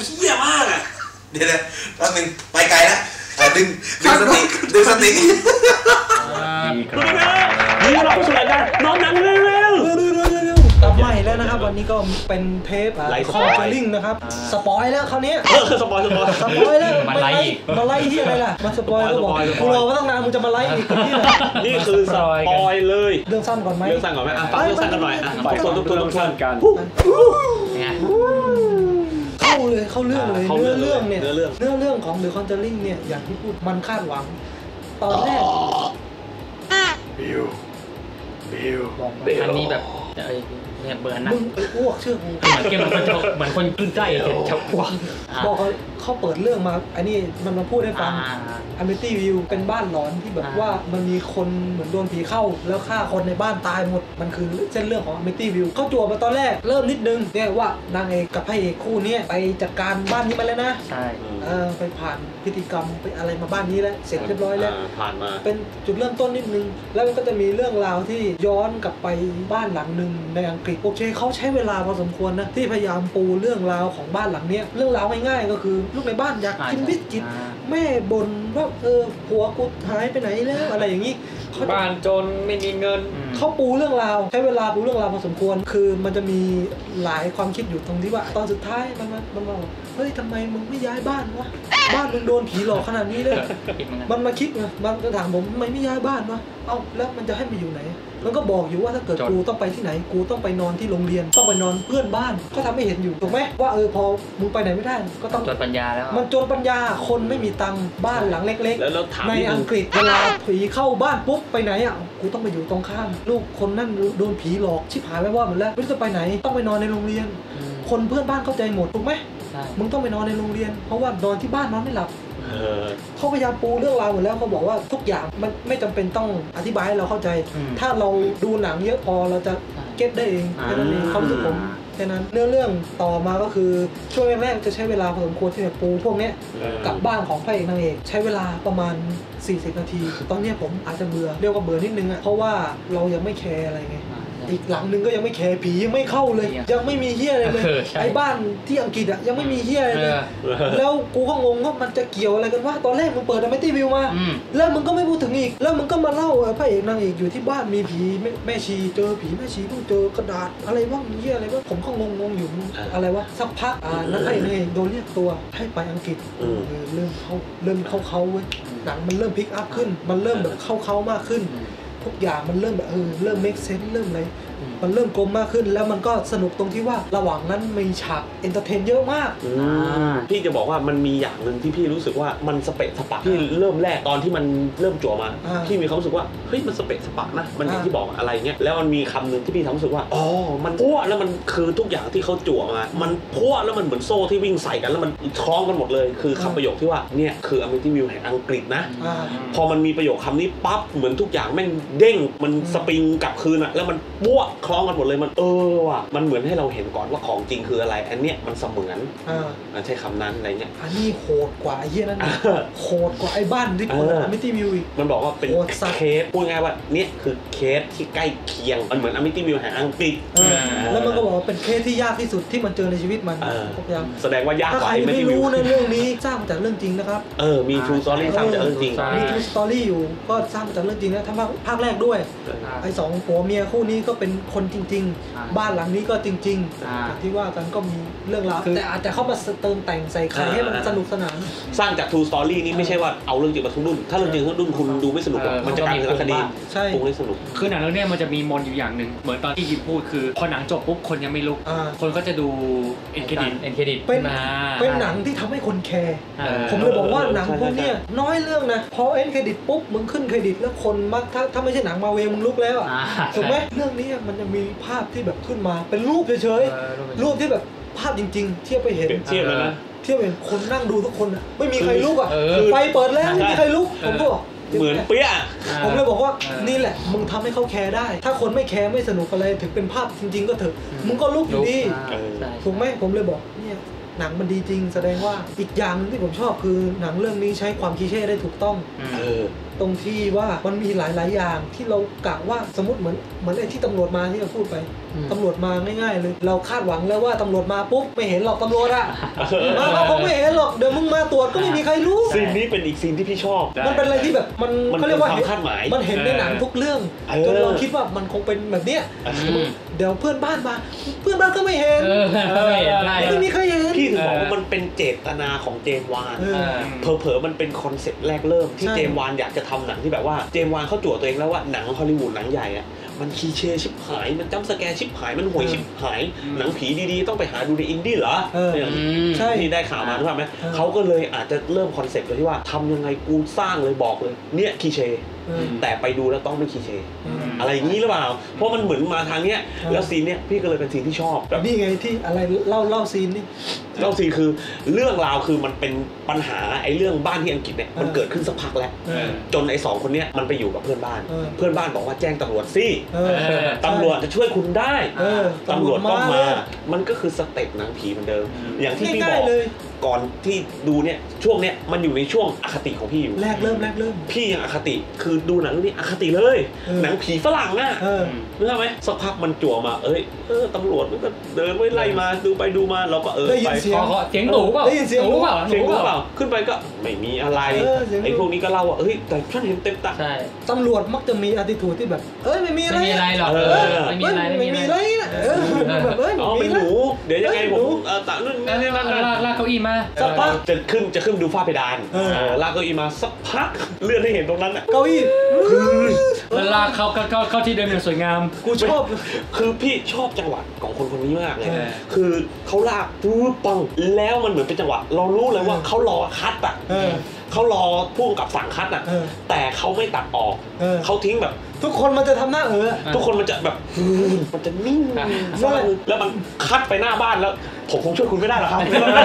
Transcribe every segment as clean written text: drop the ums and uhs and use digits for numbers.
เหี้ยมากอ่ะเดี๋ยวแป๊บนึงไปไกลแล้วดึงสติดึงสตินี่เราสู่รายการน้องหนังเร็วกลับมาอีกแล้วนะครับวันนี้ก็เป็นเทปคอร์เจอริงนะครับสปอยแล้วคราวนี้สปอยแล้วมาไล่ที่อะไรล่ะมาสปอยก็บอกกูรอมาตั้งนานมึงจะมาไล่อีกคนที่ไหนนี่คือสปอยเลยเรื่องสั้นก่อนไหมเรื่องสั้นก่อนไหมฟังเรื่องสั้นกันหน่อยฟังทุกคนสั้นกันเข้าเรื่องเลยเนื้อเรื่องของ The Conjuring เนี่ยอย่างที่พูดมันคาดหวังตอนแรกบิวอันนี้แบบเนี่ยเบอร์นะมึงอ้วกเชื่อกูเหมือนคนขึ้นใกล้เห็นชักอ้วกบอกเขาเปิดเรื่องมาอันนี้มันมาพูดให้ฟังAmityville เป็นบ้านหลอนที่แบบว่ามันมีคนเหมือนโดนผีเข้าแล้วฆ่าคนในบ้านตายหมดมันคือเส้นเรื่องของ Amityville เขาจั่วมาตอนแรกเริ่มนิดนึงเนี่ยว่านางเอกกับพระเอกคู่นี้ไปจัดการบ้านนี้มาแล้วนะใช่ไปผ่านพิธีกรรมไปอะไรมาบ้านนี้แล้วเสร็จเรียบร้อยแล้วผ่านมาเป็นจุดเริ่มต้นนิดนึงแล้วมันก็จะมีเรื่องราวที่ย้อนกลับไปบ้านหลังนึงในอังกฤษโอเคเขาใช้เวลาพอสมควรนะที่พยายามปูเรื่องราวของบ้านหลังนี้เรื่องราวง่ายๆก็คือลูกในบ้านอยากกินบิสกิตแม่บ่นว่าผัวกูหายไปไหนแล้วอะไรอย่างนี้บ้านจนไม่มีเงินเขาปูเรื่องราวใช้เวลาปูเรื่องราวพอสมควรคือมันจะมีหลายความคิดอยู่ตรงที่ว่าตอนสุดท้ายมันบอกเฮ้ยทำไมมึงไม่ย้ายบ้านวะบ้านมึงโดนผีหลอกขนาดนี้เลยมันมาคิดไงมันจะถามผมทำไมไม่ย้ายบ้านวะเอ้าแล้วมันจะให้ไปอยู่ไหนมันก็บอกอยู่ว่าถ้าเกิดกูต้องไปที่ไหนกูต้องไปนอนที่โรงเรียนต้องไปนอนเพื่อนบ้านก็ทำให้เห็นอยู่ถูกไหมว่าพอมึงไปไหนไม่ได้ก็ต้องจนปัญญาแล้วมันจนปัญญาคนไม่มีตังค์บ้านหลังเล็กๆในอังกฤษเวลาผีเข้าบ้านปุ๊บไปไหนอ่ะกูต้องไปอยู่ตรงข้ามลูกคนนั่นโดนผีหลอกชิบหายไปว่าหมดแล้วไม่รู้จะไปไหนต้องไปนอนในโรงเรียนคนเพื่อนบ้านเข้าใจหมดถูกไหมมึงต้องไปนอนในโรงเรียนเพราะว่านอนที่บ้านนอนไม่หลับเขาพยายามปูเรื่องราวหมดแล้วเขาบอกว่าทุกอย่างมันไม่จำเป็นต้องอธิบายให้เราเข้าใจถ้าเราดูหนังเยอะพอเราจะเก็ตได้เองแค่นั้นเองเขารู้สึกผมแค่นั้นเรื่องต่อมาก็คือช่วงแรกๆจะใช้เวลาพอสมควรที่จะปูพวกนี้กับบ้านของพระเอกนางเอกใช้เวลาประมาณ40 นาทีตอนนี้ผมอาจจะเบื่อเรียกว่าเบื่อนิดนึงอ่ะเพราะว่าเรายังไม่แคร์อะไรไงอีกหลังนึงก็ยังไม่แคร์ผียังไม่เข้าเลยยังไม่มีเหี้ยอะไรเลยไอ้บ้านที่อังกฤษอ่ะยังไม่มีเหี้ยอะไรเลยแล้วกูก็งงว่ามันจะเกี่ยวอะไรกันวะตอนแรกมึงเปิดAmityvilleมาแล้วมึงก็ไม่พูดถึงอีกแล้วมึงก็มาเล่าพระเอกนางเอกอยู่ที่บ้านมีผีแม่ชีเจอผีแม่ชีต้องเจอกระดาษอะไรบ้างเหี้ยอะไรบ้างผมก็งงอยู่อะไรวะสักพักแล้วพระเอกนางเอกโดนเรียกตัวให้ไปอังกฤษเริ่มเข้าเว้ยหนังมันเริ่มพิกอัพขึ้นมันเริ่มแบบเข้ามากขึ้นทุกอย่างมันเริ่มแบบเริ่ม make sense เริ่มอะไรมันเริ่มกลมมากขึ้นแล้วมันก็สนุกตรงที่ว่าระหว่างนั้นมีฉากเอนเตอร์เทนเยอะมากพี่จะบอกว่ามันมีอย่างหนึ่งที่พี่รู้สึกว่ามันสเปะสปะที่เริ่มแรกตอนที่มันเริ่มจั่วมาพี่มีความรู้สึกว่าเฮ้ยมันสเปะสปะนะมันอย่างที่บอกอะไรเงี้ยแล้วมันมีคำหนึ่งที่พี่ทำรู้สึกว่าอ๋อมันพั่วแล้วมันคือทุกอย่างที่เขาจั่วมามันพั่วแล้วมันเหมือนโซ่ที่วิ่งใส่กันแล้วมันคล้องกันหมดเลยคือคำประโยคที่ว่าเนี่ยคือAmityvilleแห่งอังกฤษนะพอมันมีประโยคคำนี้ปั๊บเหมือนทุกอย่างแม่งเด้งมันสปริงกลับคืนอะแล้วมันพั่วคล้องกันหมดเลยมันว่ะมันเหมือนให้เราเห็นก่อนว่าของจริงคืออะไรอันเนี้ยมันเสมือนใช้คำนั้นอะไรเงี้ยอันนี้โหดกว่าไอ้เหี้ยนั่นโหดกว่าไอ้บ้านที่คนAmityvilleอีกมันบอกว่าเป็นเคสพูดง่ายว่าเนี่ยคือเคสที่ใกล้เคียงมันเหมือน Amityville แห่งอังกฤษแล้วมันก็บอกว่าเป็นเคสที่ยากที่สุดที่มันเจอในชีวิตมันแสดงว่ายากกว่า Amityville ไม่รู้ในเรื่องนี้สร้างมาจากเรื่องจริงนะครับมี True Story สร้างจากเรื่องจริงมี True Story อยู่ก็สร้างมาจากเรื่องจริงนะทั้งภาคแรกด้วยไอ้2ผัวเมียคู่นี้ก็เป็นคนจริงๆบ้านหลังนี้ก็จริงๆที่ว่ากันก็มีเรื่องราวแต่อาจจะเข้ามาเติมแต่งใส่ไข่ให้มันสนุกสนานสร้างจาก True Story นี่ไม่ใช่ว่าเอาเรื่องจริงมาทุกรุ่นถ้าเรื่องจริงทุกรุ่นคุณดูไม่สนุกมันจะกลายเป็นคดีปรุงให้สนุกคือหนังเรื่องนี้มันจะมีมนอยู่อย่างหนึ่งเหมือนตอนที่ยิมพูดคือพอหนังจบปุ๊บคนยังไม่ลุกคนก็จะดูเอ็นเครดิตเป็นหนังที่ทำให้คนแคร์ผมเลยบอกว่าหนังพวกนี้น้อยเรื่องนะพอเอ็นเครดิตปุ๊บมึงขึ้นเครดิตแล้วคนมักถ้าไม่ใช่หนังมาเวลมึงลุกแล้วถูกไหมเรื่องนี้มันจะมีภาพที่แบบขึ้นมาเป็นรูปเฉยๆรูปที่แบบภาพจริงๆเทียบไปเห็นเทียบเลยนะเทียบเห็นคนนั่งดูทุกคนอ่ะไม่มีใครลุกอ่ะไฟเปิดแล้วไม่มีใครลุกผมก็เหมือนเปี้ยผมเลยบอกว่านี่แหละมึงทำให้เขาแคร์ได้ถ้าคนไม่แคร์ไม่สนุกอะไรถึงเป็นภาพจริงๆก็เถอะมึงก็ลุกอยู่ดีถูกไหมผมเลยบอกเนี่ยหนังมันดีจริงแสดงว่าอีกอย่างนึงที่ผมชอบคือหนังเรื่องนี้ใช้ความคลีเช่ได้ถูกต้องตรงที่ว่ามันมีหลายๆอย่างที่เรากะว่าสมมติเหมือนไอ้ที่ตำรวจมาที่เราพูดไปตำรวจมาง่ายๆเลยเราคาดหวังแล้วว่าตำรวจมาปุ๊บไม่เห็นหรอกตำรวจอะเขาคงไม่เห็นหรอกเดี๋ยวมึงมาตรวจก็ไม่มีใครรู้ซีนนี้เป็นอีกซีนที่พี่ชอบมันเป็นอะไรที่แบบมันเขาเรียกว่าคาดหมายมันเห็นในหนังทุกเรื่องจนเราคิดว่ามันคงเป็นแบบเนี้ยเดี๋ยวเพื่อนบ้านมาเพื่อนบ้านก็ไม่เห็นไม่มีใครเห็นพี่ถึงบอกว่ามันเป็นเจตนาของเจมส์วานเผลอๆมันเป็นคอนเซ็ปต์แรกเริ่มที่เจมส์วานอยากจะทำหนังที่แบบว่าเจมส์วานเขาจั่วตัวเองแล้วว่าหนังฮอลลีวูดหนังใหญ่อะมันคีเช่ชิบหายมันจัมป์สแกร์ชิบหายมันห่วยชิบหายหนังผีดีๆต้องไปหาดูในอินดี้เหรอใช่ที่ได้ข่าวมาถูกไหมเขาก็เลยอาจจะเริ่มคอนเซ็ปต์เลยที่ว่าทำยังไงกูสร้างเลยบอกเลยเนี่ยคีเช่แต่ไปดูแล้วต้องไม่คีเช่อะไรอย่างนี้หรือเปล่าเพราะมันเหมือนมาทางเนี้ยแล้วซีนเนี้ยพี่ก็เลยเป็นซีนที่ชอบแบบนี่ไงที่อะไรเล่าซีนนี่เล่าซีนคือเรื่องราวคือมันเป็นปัญหาไอ้เรื่องบ้านที่อังกฤษเนี่ยมันเกิดขึ้นสักพักแล้วจนไอ้สองคนเนี้ยมันไปอยู่กับเพื่อนบ้านเพื่อนบ้านบอกว่าแจ้งตำรวจสิตำรวจจะช่วยคุณได้ตำรวจต้องมามันก็คือสเต็ปหนังผีเหมือนเดิมอย่างที่พี่บอกก่อนที่ดูเนี่ยช่วงเนี้ยมันอยู่ในช่วงอคติของพี่อยู่แรกเริ่มพี่ยังอคติคือดูหนังเรื่องนี้อคติเลยหนังผีฝรั่งอ่ะรู้ไหมสักพักมันจั่วมาตำรวจมันก็เดินไว้ไล่มาดูไปดูมาเราก็ได้ยินเสียงหนูเปล่าได้ยินเสียงหนูเปล่าขึ้นไปก็ไม่มีอะไรไอ้พวกนี้ก็เล่าว่าแต่ฉันเห็นเต็มตาตำรวจมักจะมีattitudeที่แบบไม่มีอะไรหรอกไม่มีอะไรนะแบบไม่หนูเดี๋ยวยังไงผมตัดนู่นนี่นั่นลากเก้าอี้มาสักพักจะขึ้นดูฝ้าเพดานลากเก้าอี้มาสักพักเลื่อนให้เห็นตรงนั้นเก้าอี้แล้วลากเข้าที่เดิมอย่างสวยงามกูชอบคือพี่ชอบจังหวะของคนนี้มากเลยคือเขาลากปุ๊บปังแล้วมันเหมือนเป็นจังหวะเรารู้เลยว่าเขารอคัดอ่ะเขารอพุ่งกับสั่งคัดอ่ะแต่เขาไม่ตัดออกเขาทิ้งแบบทุกคนมันจะทำหน้าทุกคนมันจะแบบมันจะนิ่งแล้วมันคัดไปหน้าบ้านแล้วผมคงช่วยคุณไม่ได้หรอกครับ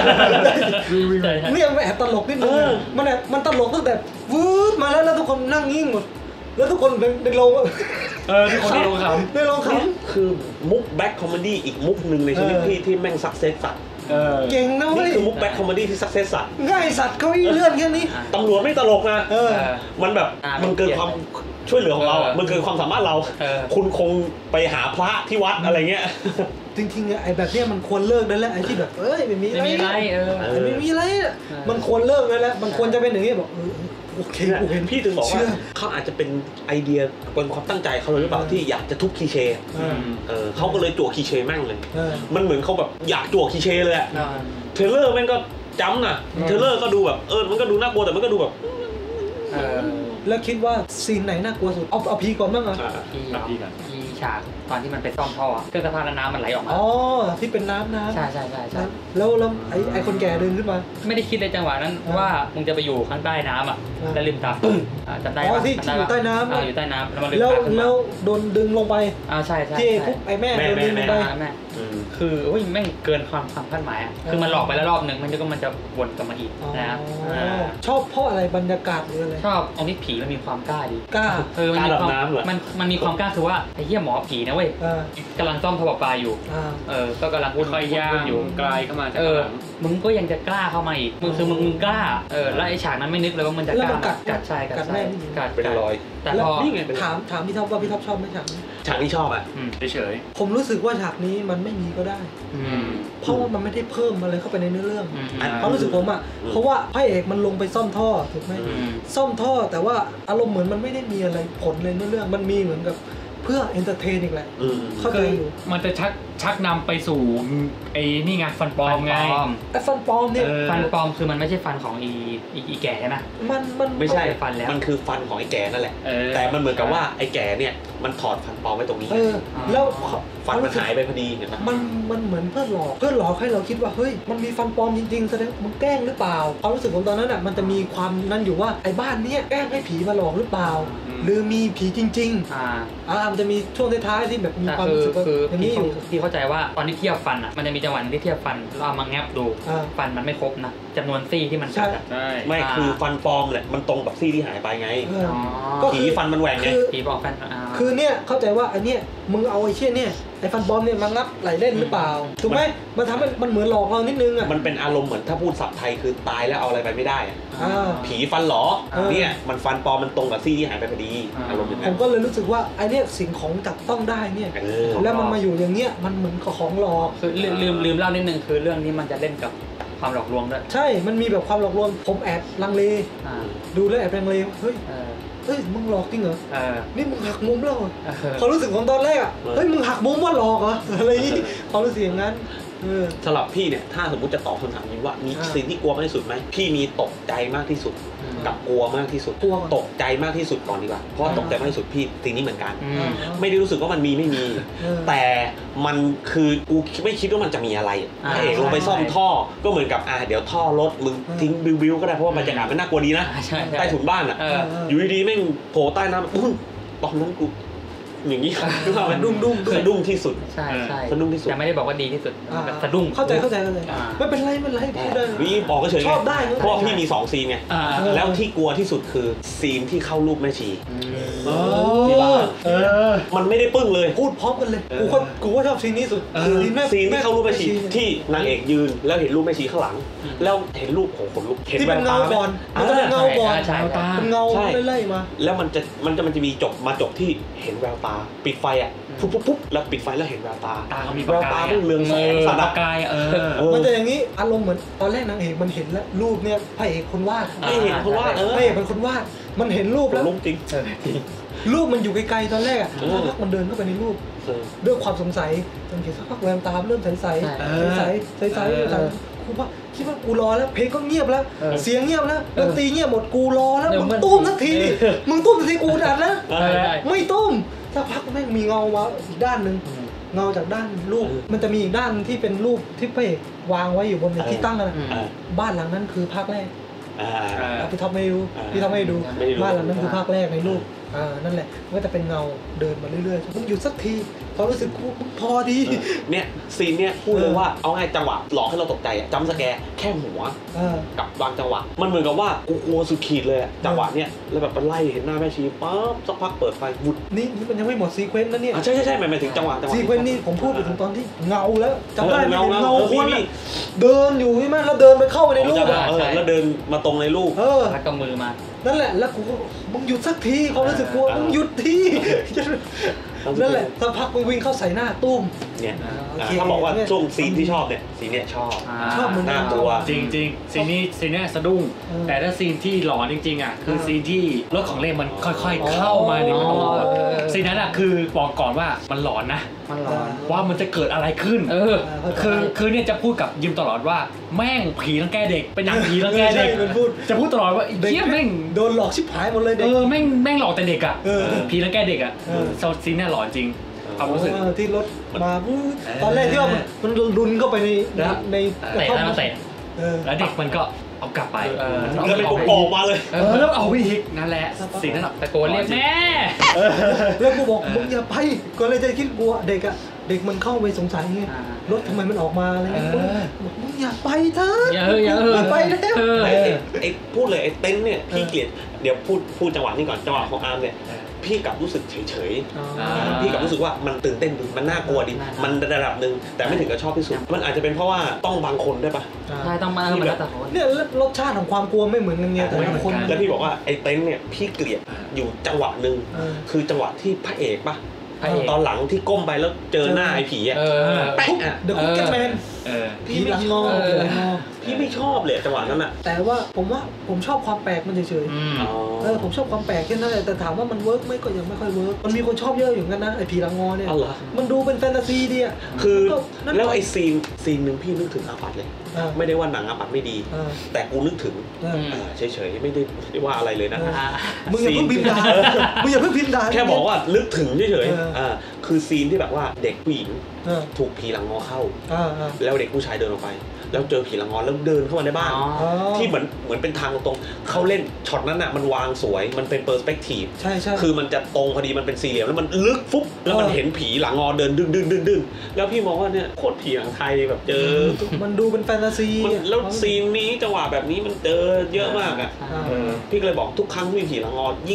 เนี่ยมันแอบตลกนิดนึงมันตลกตั้งแต่วืดมาแล้วทุกคนนั่งนิ่งหมดแล้วทุกคนเป็นโลทุกคนในโรงขำคือมุกแบ็คคอมเมดี้อีกมุกหนึ่งในชีวิตพี่ที่แม่งซักเซสสัตว์เก่งนะนี่คือมุกแบ็คคอมเมดี้ที่ซักเซสสัตว์ง่ายสัตว์เขาเลื่อนแค่นี้ตำรวจไม่ตลกนะมันแบบมันเกินความช่วยเหลือของเราอ่ะมันเกินความสามารถเราคุณคงไปหาพระที่วัดอะไรเงี้ยจริงๆไอ้แบบเนี้ยมันควรเลิกได้แล้วไอ้ที่แบบไม่มีอะไรไม่มีอะไรมันควรเลิกได้แล้วมันควรจะเป็นอย่างนี้บอกโอเคพี่ถึงบอกว่าเขาอาจจะเป็นไอเดียเป็นความตั้งใจเขาเลยหรือเปล่าที่อยากจะทุบคีเช่เขาก็เลยจั่วคีเช่แม่งเลยมันเหมือนเขาแบบอยากจั่วคีเช่เลยอะเทเลอร์แม่งก็จำน่ะเทเลอร์ก็ดูแบบมันก็ดูน่ากลัวแต่มันก็ดูแบบแล้วคิดว่าซีนไหนน่ากลัวสุดเอาพีก่อนบ้างเหรอพีฉากตอนที่มันไปซ่อมท่อเครื่องซักผ้าน้ำมันไหลออกมาที่เป็นน้ำใช่แล้วไอ้คนแก่เดินขึ้นมาไม่ได้คิดในจังหวะนั้นว่ามึงจะไปอยู่ข้างใต้น้ำแล้วลืมตาจำได้ที่อยู่ใต้น้ำอยู่ใต้น้ำแล้วโดนดึงลงไปใช่ที่ปุ๊บไอ้แม่โดนดึงลงไปคือแม่งเกินความคาดหมายคือมันหลอกไปแล้วรอบนึงมันจะวนกลับมาอีกนะครับชอบเพราะอะไรบรรยากาศหรืออะไรชอบตรงที่ผีมันมีความกล้าดีกล้ามันมีความกล้าคือว่าไอ้เหี้ยหมอผีนะเว้ยกำลังซ่อมท่อประปาอยู่ก็กำลังค่อยย่างอยู่ไกลเข้ามามึงก็ยังจะกล้าเข้ามาอีกมึงกล้าแล้วไอ้ฉากนั้นไม่นึกเลยว่ามันจะกล้ากัดใช่กัดเป็นรอยแต่พอถามพี่ท็อปว่าพี่ท็อปชอบไหมฉากนี้ชอบอ่ะเฉยผมรู้สึกว่าฉากนี้มันไม่มีก็ได้เพราะว่ามันไม่ได้เพิ่มอะไรเข้าไปในเนื้อเรื่องความรู้สึกผมอ่ะเพราะว่าพระเอกมันลงไปซ่อมท่อถูกไหมซ่อมท่อแต่ว่าอารมณ์เหมือนมันไม่ได้มีอะไรผลเลยเนื้อเรื่องมันมีเหมือนกับเพื่อเอนเตอร์เทนอีกแหละเข้าใจอยู่มันจะชักนำไปสู่ไอ้นี่ไงฟันปลอมไงไอ้ฟันปลอมเนี่ยฟันปลอมคือมันไม่ใช่ฟันของอีแก่ใช่ไหมมันไม่ใช่ฟันแล้วมันคือฟันของไอ้แก่นั่นแหละแต่มันเหมือนกับว่าไอ้แก่เนี่ยมันถอดฟันปลอมไว้ตรงนี้แล้วฟันมันหายไปพอดีเห็นไหมมันเหมือนเพื่อหลอกให้เราคิดว่าเฮ้ยมันมีฟันปลอมจริงๆแสดงมึงแกล้งหรือเปล่าความรู้สึกผมตอนนั้นอ่ะมันจะมีความนั้นอยู่ว่าไอ้บ้านเนี้ยแกล้งให้ผีมาหลอกหรือเปล่าหรือมีผีจริงๆมันจะมีช่วงท้ายๆที่แบบมีความรู้สึกอย่างนี้อยู่ที่เข้าใจว่าตอนที่เทียบฟันอ่ะมันจะมีจังหวะที่เทียบฟันเราเอามาแงบดูฟันมันไม่ครบนะจำนวนซี่ที่มันกัดไม่คือฟันปลอมแหละมันตรงกับซี่ที่หายไปไงผีฟันมันแหว่งไงผีบอกฟันคคือเนี่ยเข้าใจว่าไอ้เนี่ยมึงเอาไอ้เชี่ยเนี่ยไอ้ฟันปลอมเนี่ยมางับไหลเล่นหรือเปล่าถูกไหมมันทำให้มันเหมือนหลอกเรานิดนึงอ่ะมันเป็นอารมณ์เหมือนถ้าพูดศัพท์ไทยคือตายแล้วเอาอะไรไปไม่ได้ผีฟันหรอเนี่ยมันฟันปลอมมันตรงกับซี่ที่หายไปพอดีอารมณ์อย่างนั้นผมก็เลยรู้สึกว่าไอ้เนี่ยสิ่งของจับต้องได้เนี่ยแล้วมันมาอยู่อย่างเงี้ยมันเหมือนของหลอกคือลืมเล่านิดนึงคือเรื่องนี้มันจะเล่นกับความหลอกลวงด้วยใช่มันมีแบบความหลอกลวงผมแอบลังเลดูแล้วแอบลังเลเฮ้ยมึงหลอกจริงเหรอนี่มึงหักมุมแล้วเขารู้สึกของตอนแรกอ่ะเฮ้ยมึงหักมุมว่าหลอกเหรออะไรอย่างนี้เขารู้สึกอย่างนั้นสำหรับพี่เนี่ยถ้าสมมติจะตอบคำถามนี้ว่ามีสิ่งที่กลัวมากที่สุดไหมพี่มีตกใจมากที่สุดกับกลัวมากที่สุดตกใจมากที่สุดก่อนดีกว่าเพราะตกใจมากที่สุดพี่สิ่งนี้เหมือนกันไม่ได้รู้สึกว่ามันมีไม่มีแต่มันคือกูไม่คิดว่ามันจะมีอะไรพระเอกลงไปซ่อมท่อก็เหมือนกับเดี๋ยวท่อรถมึงทิ้งบิวก็ได้เพราะว่าบรรยากาศมันน่ากลัวดีนะใต้ถุนบ้านอ่ะอยู่ดีๆแม่งโผล่ใต้น้ำตอนนั้นกูอย่างนี้สะดุ้งที่สุดใช่สะดุ้งที่สุดแต่ไม่ได้บอกว่าดีที่สุดสะดุ้งเข้าใจไม่เป็นไรพูดได้พี่บอกก็เฉยชอบได้เพราะพี่มี2ซีนไงแล้วที่กลัวที่สุดคือซีนที่เข้ารูปแม่ชีที่บ้านมันไม่ได้ปึ้งเลยพูดพร้อมกันเลยกูก็ชอบซีนนี้สุดซีนที่เข้ารูปแม่ชีที่นางเอกยืนแล้วเห็นรูปแม่ชีข้างหลังแล้วเห็นรูปของขนลุกเห็นแววตาก่อนมันจะเป็นเงาก่อนเป็นเงาไล่มาแล้วมันจะมีจบที่เห็นแววตาปิดไฟปุ๊บแล้วปิดไฟแล้วเห็นแววตาเขามีแววตาเรืองแสงสาดกายมันจะอย่างนี้อารมณ์เหมือนตอนแรกนางเอกมันเห็นแล้วรูปเนี่ยพระเอกคนวาดไม่เห็นคนวาดพระเอกเป็นคนวาดมันเห็นรูปแล้วรูปจริงรูปมันอยู่ไกลๆตอนแรกสักพักมันเดินเข้าไปในรูปด้วยความสงสัยจนเห็นสักพักแววตาเริ่มใสกูว่าคิดว่ากูรอแล้วเพลงก็เงียบแล้วเสียงเงียบแล้วดนตรีเงียบหมดกูรอแล้วมึงตุ้มสักทีมึงตุ้มสักทีกูดัดแล้วไม่ตุ้มสักพักแม่งมีเงามาอีกด้านหนึ่งเงาจากด้านรูปมันจะมีอีกด้านที่เป็นรูปที่พระเอกวางไว้อยู่บนที่ตั้งนะบ้านหลังนั้นคือภาคแรกพี่ท็อปไม่รู้บ้านหลังนั้นคือภาคแรกในรูปนั่นแหละก็จะเป็นเงาเดินมาเรื่อยๆมึงหยุดสักทีเขารู้สึกกูพอดีเนี่ยซีนเนี่ยพูดเลยว่าเอาไงจังหวะหลอกให้เราตกใจจำสแกร์แค่หัวกับบางจังหวะมันเหมือนกับว่ากูกลัวสุดขีดเลยจังหวะเนี่ยแล้วแบบมันไล่เห็นหน้าแม่ชีปั๊บสักพักเปิดไฟวุดนี่มันยังไม่หมดซีเควนต์นะเนี่ยใช่หมายถึงจังหวะซีเควนต์นี่ผมพูดไปถึงตอนที่เงาแล้วจำได้เงาคนเดินอยู่ใช่ไหมแล้วเดินไปเข้าไปในรูปแล้วเดินมาตรงในรูปแล้วก็มือมานั่นแหละแล้วกูมึงหยุดสักทีเขารู้สึกกลัวมึงหยุดทีนั่นแหละสักพักมึงวิ่งเข้าใส่หน้าตุ้มเนี่ยถ้าบอกว่าช่วงซีนที่ชอบเนี่ยซีนเนี่ยชอบมันน่ากลัวจริงซีนนี้สะดุ้งแต่ถ้าซีนที่หลอนจริงๆคือซีนที่รถของเล่นมันค่อยๆเข้ามาในประตูซีนนั้นคือบอกก่อนว่ามันหลอนนะว่ามันจะเกิดอะไรขึ้นคือเนี่ยจะพูดกับยิมตลอดว่าแม่งผีรังแกเด็กเป็นหนังผีรังแกเด็กจะพูดตลอดว่าเหี้ยแม่งโดนหลอกชิบหายหมดเลยเด็กแม่งหลอกแต่เด็กผีรังแกเด็กซีนเนี่ยหลอนจริงความรู้สึกที่รถมาตอนแรกที่ว่ามันรุนเข้าไปในเตะแล้วเด็กมันก็เอากลับไปแล้วเป็นกบมาเลยแล้วเอาอีกนั่นแหละสิ่งนั้นตะโกนเรียกแม่แล้วกูบอกมึงอย่าไปก็เลยจะคิดกลัวเด็กมันเข้าไปสงสัยไงรถทำไมมันออกมาอะไรเงี้ยบอกมึงอย่าไปเถอะอย่าไปแล้วไอ้พูดเลยไอ้เต็นท์เนี่ยพี่เกลียดเดี๋ยวพูดจังหวะนี้ก่อนจังหวะของอาร์มเนี่ยพี่กลับรู้สึกเฉยๆพี่กลับรู้สึกว่ามันตื่นเต้นดีมันน่ากลัวดีมันระดับหนึ่งแต่ไม่ถึงกับชอบที่สุดมันอาจจะเป็นเพราะว่าต้องบางคนด้วยปะใช่ต้องมาแล้วแต่คนเนี่ยรสชาติของความกลัวไม่เหมือนกันไงแต่ละคนแล้วพี่บอกว่าไอ้เต็นท์เนี่ยพี่เกลียดอยู่จังหวะหนึ่งคือจังหวะที่พระเอกปะตอนหลังที่ก้มไปแล้วเจอหน้าไอ้ผีแป๊ะเดอะคุกเก็ตแมนพี่ไม่ชอบพี่ไม่ชอบเลยจังหวะนั้นอ่ะแต่ว่าผมชอบความแปลกมันเฉยๆผมชอบความแปลกแค่นั้นแหละแต่ถามว่ามันเวิร์กไหมก็ยังไม่ค่อยเวิร์กมันมีคนชอบเยอะอยู่กันนะไอ้ผีลังงอเนี่ยมันดูเป็นแฟนตาซีดีอ่ะคือแล้วไอ้ซีนหนึ่งพี่นึกถึงอาปัดเลยไม่ได้ว่าหนังอาปัดไม่ดีแต่กูนึกถึงเฉยๆไม่ได้ว่าอะไรเลยนะมึงอย่าเพิ่งพิมพ์ด่าแค่บอกว่านึกถึงเฉยๆคือซีนที่แบบว่าเด็กผู้หญิงถูกผีหลังงอเข้าแล้วเด็กผู้ชายเดินออกไปแล้วเจอผีหลังงอแล้วเดินเข้ามาในบ้านที่เหมือนเป็นทางตรงเขาเล่นช็อตนั้นน่ะมันวางสวยมันเป็นเปอร์สเปกทีฟใช่คือมันจะตรงพอดีมันเป็นสี่เหลี่ยมแล้วมันลึกฟุ๊บแล้วมันเห็นผีหลังงอเดินดึงแล้วพี่มองว่าเนี่ยโคตรผีหลังไทยแบบเจอมันดูเป็นแฟนตาซีแล้วซีนนี้จังหวะแบบนี้มันเจอเยอะมากอ่ะพี่ก็เลยบอกทุกครั้งที่มีผีหลังงอยิ่ง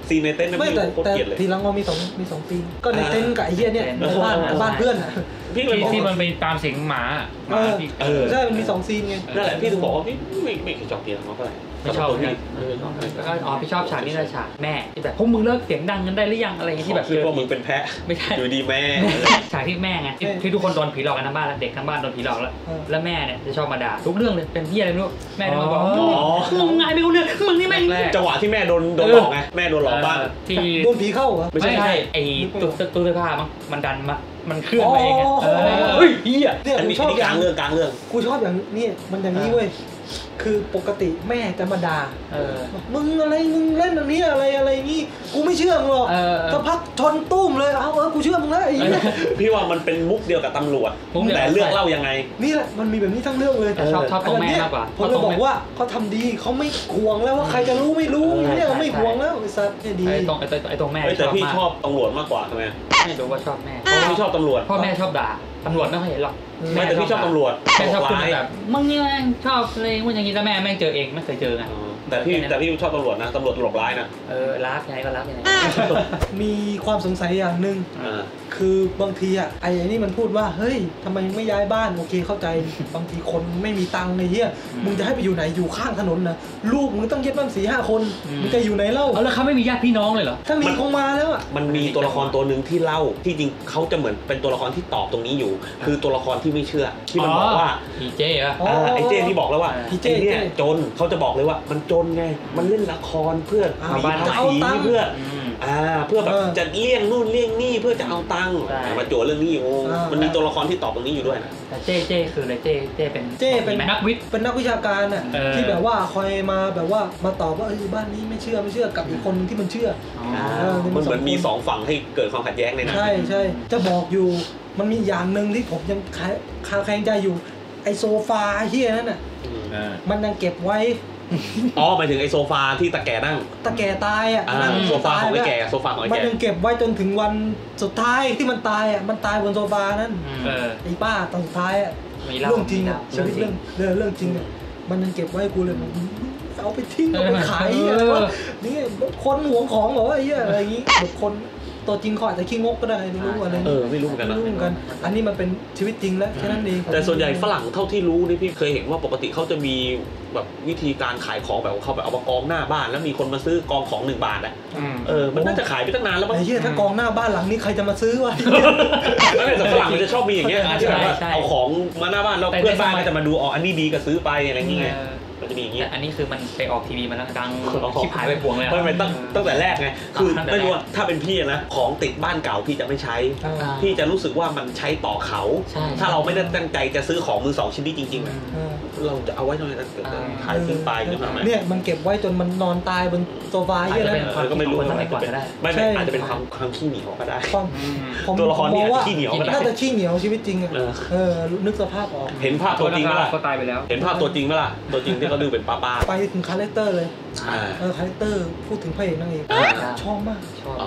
ซีนในเต็นท์นะไม่พี่แต่โคตรเกลียดเลยทีหลังเรามีสองซีนก็ในเต็นท์กับไอ้เหี้ยเนี่ยในบ้านเพื่อนพี่เลยบอกที่มันเป็นตามเสียงหมาที่ใช่มันมี2ซีนไงนั่นแหละพี่ถึงบอกว่าพี่ไม่ชอบเตียงเขาเท่าไหร่ไม่ชอบเนี่ยแล้วก็อ๋อพี่ชอบฉากนี้เลยฉากแม่ที่แบบพวกมึงเลิกเสียงดังกันได้หรือยังอะไรอย่างเงี้ยที่แบบคิดว่ามึงเป็นแพะไม่ใช่อยู่ดีแม่ฉากที่แม่ไงที่ทุกคนโดนผีหลอกกันทั้งบ้านเด็กทั้งบ้านโดนผีหลอกแล้วแม่เนี่ยจะชอบมาด่าทุกเรื่องเลยเป็นพี่อะไรไม่รู้แม่จะมาบอกมึงไงไม่รู้เรื่องมึงนี่แม่งจังหวะที่แม่โดนหลอกไงแม่โดนหลอกบ้างที่โดนผีเข้าเหรอไม่ใช่ไอ้ตู้เสื้อผ้ามั้งมันดันมามันเคลื่อนไปเองเฮ้ยเฮียเนี่ยอันกูนี้ชอบกลางเรื่องกูชอบอย่างนี้มันอย่างนี้เว้ยคือปกติแม่จะมาด่ามึงอะไรมึงเล่นอันนี้อะไรงี้กูไม่เชื่อมึงหรอกสักพักชนตุ้มเลยกูเชื่อมึงแล้วไอ้เนี่ยพี่ว่ามันเป็นมุกเดียวกับตำรวจแต่เรื่องเล่ายังไงนี่แหละมันมีแบบนี้ทั้งเรื่องเลยชอบตัวแม่มากกว่าผมเลยบอกว่าเขาทำดีเขาไม่ห่วงแล้วว่าใครจะรู้ไม่รู้เนี่ยไม่ห่วงแล้วไอ้สัตว์เนี่ยดีไอ้ตรงแม่แต่พี่ชอบตำรวจมากกว่าทำไมไม่รู้ว่าชอบแม่เพราะพี่ชอบตำรวจพ่อแม่ชอบด่าตำรวจไม่ค่อยเห็นหรอกไม่แต่พี่ชอบตำรวจแม่ชอบพูดแบบมึงนี่แม่งชอบอะไรพูดอย่างนี้แต่แม่แม่งเจอเองไม่เคยเจอไงแต่พี่ชอบตำรวจนะตำรวจหลอกร้ายนะรักยังไงก็รักยังไงมีความสงสัยอย่างหนึ่งคือบางทีไอ้นี่มันพูดว่าเฮ้ยทำไมไม่ย้ายบ้านโอเคเข้าใจบางทีคนไม่มีตังค์ในเหี้ยมึงจะให้ไปอยู่ไหนอยู่ข้างถนนนะลูกมึงต้องเย็ดบ้าน4-5 คนมึงจะอยู่ไหนเล่าแล้วเขาไม่มีญาติพี่น้องเลยเหรอถ้ามีคงมาแล้วมันมีตัวละครตัวหนึ่งที่เล่าที่จริงเขาจะเหมือนเป็นตัวละครที่ตอบตรงนี้อยู่ คือตัวละครที่ไม่เชื่อที่มันบอกว่าอีเจ๊อะไอ้เจ้ที่บอกแล้วว่าไอ้เนี่ยจนเขาจะบอกเลยว่ามันจนไงมันเล่นละครเพื่อหนีภาษีเพื่อแบบจะเลี่ยงนู่นเลี่ยงนี่เพื่อจะเอาตังค์มาโจทย์เรื่องนี้โอ้มันมีตัวละครที่ตอบตรงนี้อยู่ด้วยนะแต่เจ้คืออะไรเจ้เป็นนักวิชาการน่ะที่แบบว่าคอยมาแบบว่ามาตอบว่าบ้านนี้ไม่เชื่อกับอีกคนที่มันเชื่อมันเหมือนมี2ฝั่งให้เกิดความขัดแย้งในนั้นใช่จะบอกอยู่มันมีอย่างหนึ่งที่ผมยังคาแคลงใจอยู่ไอโซฟาเฮียนั่นน่ะมันยังเก็บไว้หมายถึงไอโซฟาที่ตะแก่นั่งตะแก่ตายนั่งโซฟาของไอ้แก่โซฟาของไอ้แก่มันยังเก็บไว้จนถึงวันสุดท้ายที่มันตายมันตายบนโซฟานั่นไอ้ป้าตอนสุดท้ายเรื่องจริงชีวิตเรื่องจริงมันยังเก็บไว้กูเลยเอาไปทิ้งเอาไปขายอะไรวะนี่คนหวงของเหรอไอ้เหี้ยอะไรอย่างงี้แบบคนตัวจริงเขาอาจจะขี้งกก็ได้ไม่รู้อะไรไม่รู้เหมือนกันอันนี้มันเป็นชีวิตจริงแล้วแค่นั้นเองแต่ส่วนใหญ่ฝรั่งเท่าที่รู้นี่พี่เคยเห็นว่าปกติเขาจะมีแบบวิธีการขายของแบบเขาแบบเอามากองหน้าบ้านแล้วมีคนมาซื้อกองของ1 บาทมันน่าจะขายไปตั้งนานแล้วมั้งไอ้เหี้ยถ้ากองหน้าบ้านหลังนี้ใครจะมาซื้อวะแล้วแต่ฝรั่งมันจะชอบมีอย่างเงี้ยที่แบบว่าเอาของมาหน้าบ้านแล้วเพื่อนบ้านจะมาดูอันนี้ดีก็ซื้อไปอะไรอย่างเงี้ยมันจะมีอย่างงี้อันนี้คือมันไปออกทีวีมาแล้วดังชิบหายไปพวงเลยไม่ตั้งแต่แรกไงคือไม่รู้ว่าถ้าเป็นพี่นะของติดบ้านเก่าพี่จะไม่ใช้พี่จะรู้สึกว่ามันใช้ต่อเขาถ้าเราไม่ได้ตั้งใจจะซื้อของมือ2ชิ้นนี้จริงๆเราจะเอาไว้ตรงไหนขายทิ้งไปหรือเปล่าเนี่ยมันเก็บไว้จนมันนอนตายบนโซฟาอย่างนี้ก็ไม่รู้อะไรก่อนก็ได้ไม่อาจจะเป็นความขี้เหนียวก็ได้ตัวละครนี้อาจจะขี้เหนียวก็ได้น่าจะขี้เหนียวชีวิตจริงนึกสภาพออกเห็นภาพตัวจริงไหมล่ะก็ตายไปแล้วเห็นภาพตัวจริงไหมล่ะตัวจริงที่เขาดูเป็นป้าไปถึงคาแรคเตอร์เลยคาแรคเตอร์พูดถึงพระเอกนางเอกชอบมาก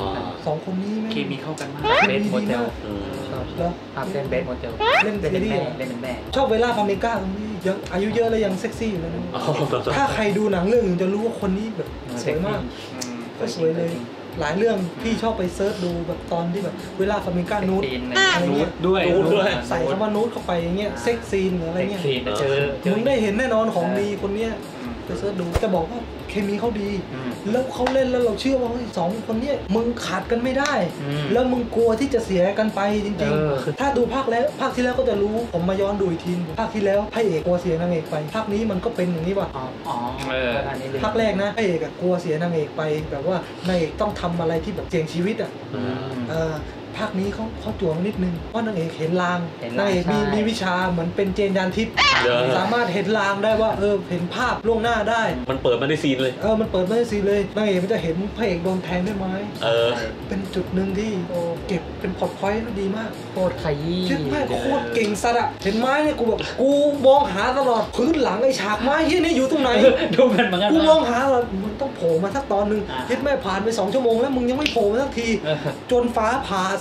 2 คนนี้เคมีเข้ากันมากเบสโมเดลแล้วเล่นเบสโมเดลเล่นซีรีส์เล่นเป็นแม่ชอบเวลาฟาร์มิก้าตรงนี้ยังอายุเยอะแล้วยังเซ็กซี่อยู่เลยถ้าใครดูหนังเรื่องอื่นจะรู้ว่าคนนี้แบบสวยมากก็สวยเลยหลายเรื่องพี่ชอบไปเซิร์ชดูแบบตอนที่แบบเวลาฟาร์มิก้านูดอะไรเงี้ยด้วยใส่คำว่านูดเข้าไปอย่างเงี้ยเซ็กซีนหรืออะไรเงี้ยมึงได้เห็นแน่นอนของดีคนเนี้ยไปเซิร์ชดูจะบอกว่าเคมีเขาดีแล้วเขาเล่นแล้วเราเชื่อว่า2 คนเนี้ยมึงขาดกันไม่ได้แล้วมึงกลัวที่จะเสียกันไปจริงๆถ้าดูภาคที่แล้วก็จะรู้ผมมาย้อนดูอีกทีภาคที่แล้วพระเอกกลัวเสียนางเอกไปภาคนี้มันก็เป็นอย่างนี้ป่ะภาคแรกนะพระเอกกลัวเสียนางเอกไปแบบว่านางเอกต้องทำอะไรที่แบบเสี่ยงชีวิตภาคนี้เขาจั่วนิดนึงว่านางเอกเห็นลางนางเอกมีวิชาเหมือนเป็นเจนยานทิพย์สามารถเห็นลางได้ว่าเห็นภาพล่วงหน้าได้มันเปิดมาในซีนเลยมันเปิดมาในซีนเลยนางเอกมันจะเห็นพระเอกโดนแทงด้วยไม้เป็นจุดหนึ่งที่เก็บเป็นพอร์ตพอยต์ดีมากโคตรขยี้คิดมากโคตรเก่งสัตว์อะเห็นไม้เนี่ยกูมองหาตลอดพื้นหลังไอ้ฉากไม้ที่นี่อยู่ตรงไหนดูกันเหมือนกันกูมองหาว่ามันต้องโผล่มาสักตอนนึงคิดแม่ผ่านไป2 ชั่วโมงแล้วมึงยังไม่โผล่มาสักทีจนฟ้าผ่า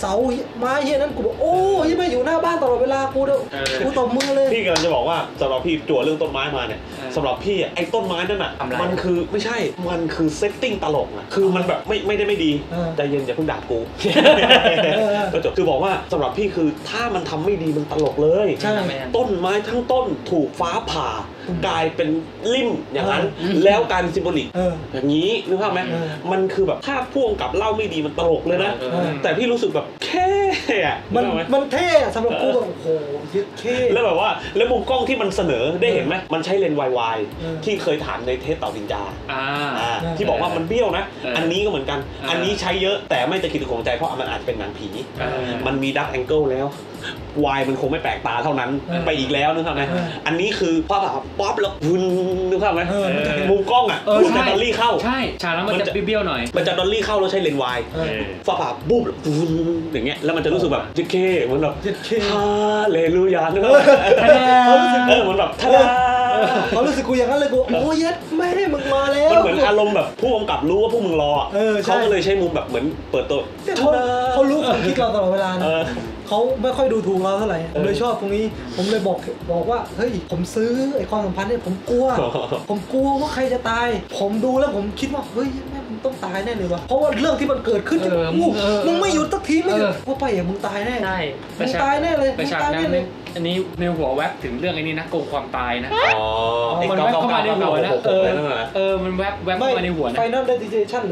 เสาไม้เฮียนั้นกูบอกโอ้ยไม่อยู่หน้าบ้านตลอดเวลากูเด้อกูตบมือเลยพี่กำลังจะบอกว่าสำหรับพี่จั่วเรื่องต้นไม้มาเนี่ยสำหรับพี่ไอ้ต้นไม้นั่นน่ะมันคือไม่ใช่มันคือเซตติ้งตลกอ่ะคือมันแบบไม่ได้ไม่ดีใจเย็นอย่าเพิ่งด่ากูก็จบคือบอกว่าสำหรับพี่คือถ้ามันทำไม่ดีมันตลกเลยต้นไม้ทั้งต้นถูกฟ้าผ่ากลายเป็นลิ่มอย่างนั้นแล้วกลายเป็นซิมโบลิกอย่างนี้นึกภาพไหมมันคือแบบถ้าพ่วงกับเล่าไม่ดีมันตลกเลยนะแต่พี่รู้สึกแบบแค่มันเท่สำหรับกูแบบโอ้โหยึดเท่แล้วแบบว่าแล้วมุมกล้องที่มันเสนอได้เห็นไหมมันใช้เลนส์วายที่เคยถามในเทปเต่าดินจาที่บอกว่ามันเบี้ยวนะอันนี้ก็เหมือนกันอันนี้ใช้เยอะแต่ไม่ตะกิดตะขวงใจเพราะมันอาจจะเป็นหนังผีมันมีดักแองเกิลแล้ววายมันคงไม่แปลกตาเท่านั้นไปอีกแล้วนึกภาพไหมอันนี้คือป๊อปแล้ววุ้นนึกภาพไหมมุมกล้องอ่ะมันจะดอลลี่เข้าใช่ฉากแล้วมันจะเบี้ยวหน่อยมันจะดอลลี่เข้าแล้วใช้เลนส์วายฟ้าผ่าบุ๊บวุ้นอย่างเงี้ยแล้วมันจะรู้สึกแบบเจ๊เก้เหมือนแบบฮาเลลูยานึกว่าเหมือนแบบท่าเขารู้สึกกูอย่างนั้นเลยกูโอ้ยแม่มึงมาแล้วมันเหมือนอารมณ์แบบผู้กำกับรู้ว่าพวกมึงรอเขาก็เลยใช้มุมแบบเหมือนเปิดตัวเขารู้ความคิดเราตลอดเวลาเขาไม่ค่อยดูถูกเราเท่าไหร่ผมเลยชอบตรงนี้ผมเลยบอกว่าเฮ้ยผมซื้อไอ้ความสัมพันธ์เนี่ยผมกลัวว่าใครจะตายผมดูแล้วผมคิดว่าเฮ้ยแม่มึงต้องตายแน่เลยวะเพราะว่าเรื่องที่มันเกิดขึ้นมึงไม่หยุดสักทีไม่หยุดว่าไปมึงตายแน่มึงตายแน่เลยมึงตายแน่เลยอันนี้ในหัวแวบถึงเรื่องไอ้นี่นะโกงความตายนะมันแวบเข้ามาในหัวนะมันแวบเข้ามาในหัวนะ Final Destination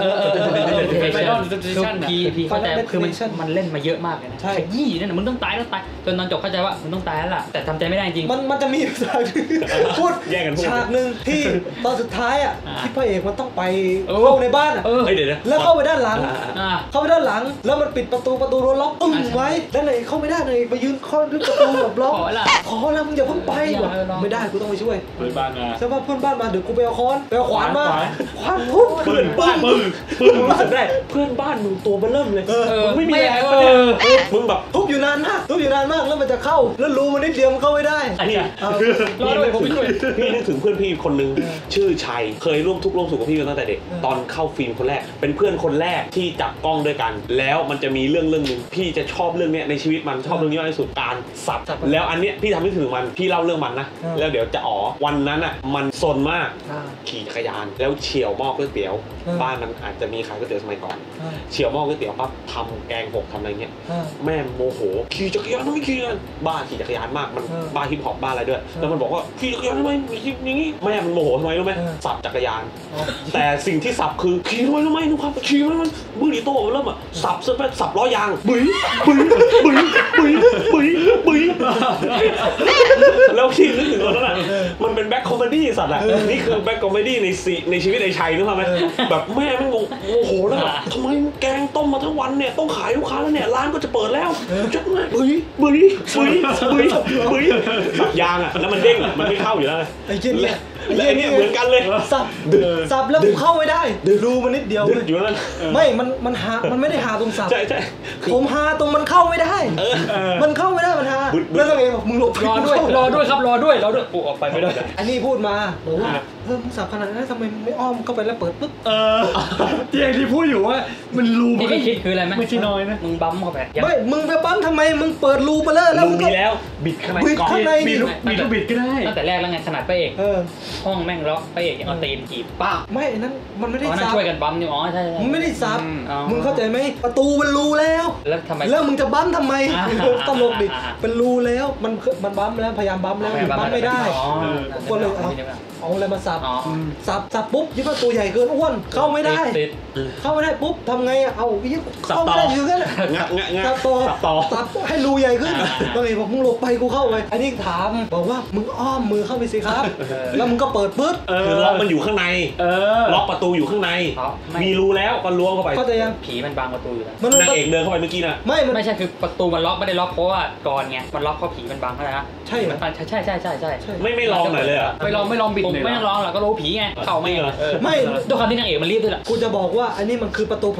Final Destination พี่เข้าใจคือมันเล่นมาเยอะมากเลยนะขยี้นั่นมึงต้องตายจนตอนจบเข้าใจว่ามึงต้องตายแล้วล่ะแต่ทำใจไม่ได้จริงมันจะมีพูดฉากนึงที่ตอนสุดท้ายอ่ะที่พระเอกมันต้องไปเข้าในบ้านอ่ะแล้วเข้าไปด้านหลังแล้วมันปิดประตูโดนล็อกไว้แล้วไหนเข้าไม่ได้เลยไปยืนข้อที่ประตูแบบล็อกขอแล้วมึงอย่าเพิ่งไปไม่ได้กูต้องไปช่วยเพื่อนบ้านมาใช่ป่ะเพื่อนบ้านมาเดี๋ยวกูไปเอาค้อนไปเอาขวานมาขวานทุบเพื่อนบ้านมึงรู้สึกได้เพื่อนบ้านมึงตัวเบิ่มเลยไม่มีอะไรมึงแบบทุบอยู่นานมากแล้วมันจะเข้าแล้วรูมันนิดเดียวมันเข้าไม่ได้รอด้วยผมช่วยพี่นึกถึงเพื่อนพี่คนนึงชื่อชัยเคยร่วมทุกข์ร่วมสุขกับพี่ตั้งแต่เด็กตอนเข้าฟิล์มคนแรกเป็นเพื่อนคนแรกที่จับกล้องด้วยกันแล้วมันจะมีเรื่องนึงพี่จะชอบเรื่องนี้ในชีวิตมันชอบเรื่องนี้มากที่สุดการสับแล้วอันเนี้ยพี่ทำให้ถึงมันพี่เล่าเรื่องมันนะแล้วเดี๋ยวจะวันนั้นอ่ะมันซนมากขี่จักรยานแล้วเฉี่ยวหม้อก๋วยเตี๋ยวบ้านมันอาจจะมีขายก๋วยเตี๋ยวสมัยก่อนเฉี่ยวหม้อก๋วยเตี๋ยวปั๊บทำแกงหกทำอะไรเงี้ยแม่โมโหขี่จักรยานไม่ขี่บ้าขี่จักรยานมากมันบ้าฮิปฮอปบ้าอะไรด้วยแล้วมันบอกว่าขี่จักรยานทำไมอย่างงี้แม่มันโมโหทำไมรู้ไหมสับจักรยานแต่สิ่งที่สับคือขี่ทำไมรู้ไหมนุ๊กครับขี่มันมือดีโต้เริ่มอ่ะสับล้อยางบึ้ยแล้วพี่นึกถึงตอนนั้นอ่ะมันเป็นแบ็คคอมเมดี้สัตว์อ่ะนี่คือแบ็คคอมเมดี้ในชีวิตในชัยนึกภาพไหมแบบแม่ไม่งงโอ้โหแล้วแบบทำไมแกงต้มมาทั้งวันเนี่ยต้องขายลูกค้าแล้วเนี่ยร้านก็จะเปิดแล้วจัดแม่บึ้ยสับยางอ่ะแล้วมันเด้งมันไม่เข้าอยู่แล้วไอ้เจี๊ยและอันนี้เหมือนกันเลยสับแล้วกูเข้าไม่ได้รูมันนิดเดียวอยู่นั่นไม่มันไม่ได้หาตรงสับใช่ผมหาตรงมันเข้าไม่ได้มันเข้าไม่ได้มันหาแล้วตัวเองบอกมึงหลบรอด้วยครับรอด้วยปูออกไปไม่ได้อันนี้พูดมาบอกว่ามึงสับขนาดนั้นทำไมไม่อ้อมเข้าไปแล้วเปิดปึ๊บที่พูดอยู่ว่ามันรูมันไม่คิดคืออะไรไหมไม่ใช่น้อยนะมึงบั๊มเข้าไปไม่มึงไปบั๊มทำไมมึงเปิดรูไปเลยแล้วมึงมีแล้วบิดข้างในมีลูกบิดก็ได้ตั้งแต่แรกแล้วไงขนาดพระเอกห้องแม่งล็อกพระเอกยังเอาตีนจีบป้าไม่นั่นมันไม่ได้ซับช่วยกันบั๊มนี่อ๋อใช่มึงไม่ได้ซับมึงเข้าใจไหมประตูมันรูแล้วทำไมแล้วมึงจะบั๊มทำไมตลกดิเป็นรูแล้วมันบั๊มแล้วพยายามบั๊มแล้วบั๊มไม่ได้ก็เลยเอาอะไรมาสับปุ๊บยิ่งว่าตัวใหญ่เกินอ้วนเข้าไม่ได้ปุ๊บทำไงอ่ะเอาเข้าไม่ได้อยู่กันสับต่อให้รูใหญ่ขึ้นก็เลยบอกมึงหลบไปกูเข้าไปอันนี้ถามบอกว่ามึงอ้อมมือเข้าไปสิครับแล้วมึงก็เปิดปึ๊ดคือล็อกมันอยู่ข้างในล็อกประตูอยู่ข้างในมีรูแล้วก็ล้วงเข้าไปก็จะยังผีมันบังประตูอยู่นางเอกเดินเข้าไปเมื่อกี้นะไม่ใช่คือประตูมันล็อกไม่ได้ล็อกเพราะว่าก่อนไงมันล็อกเพราะผีมันบังเข้าใจนะใช่ไม่ลองหน่อยเลยอ่ะไม่ลองบิดไม่ต้องลองหรอกก็รู้ผีไงเข้าไม่ด้วยความที่นางเอกมันรีบด้วยแหละกูจะบอกว่าอันนี้มันคือประตูผลัก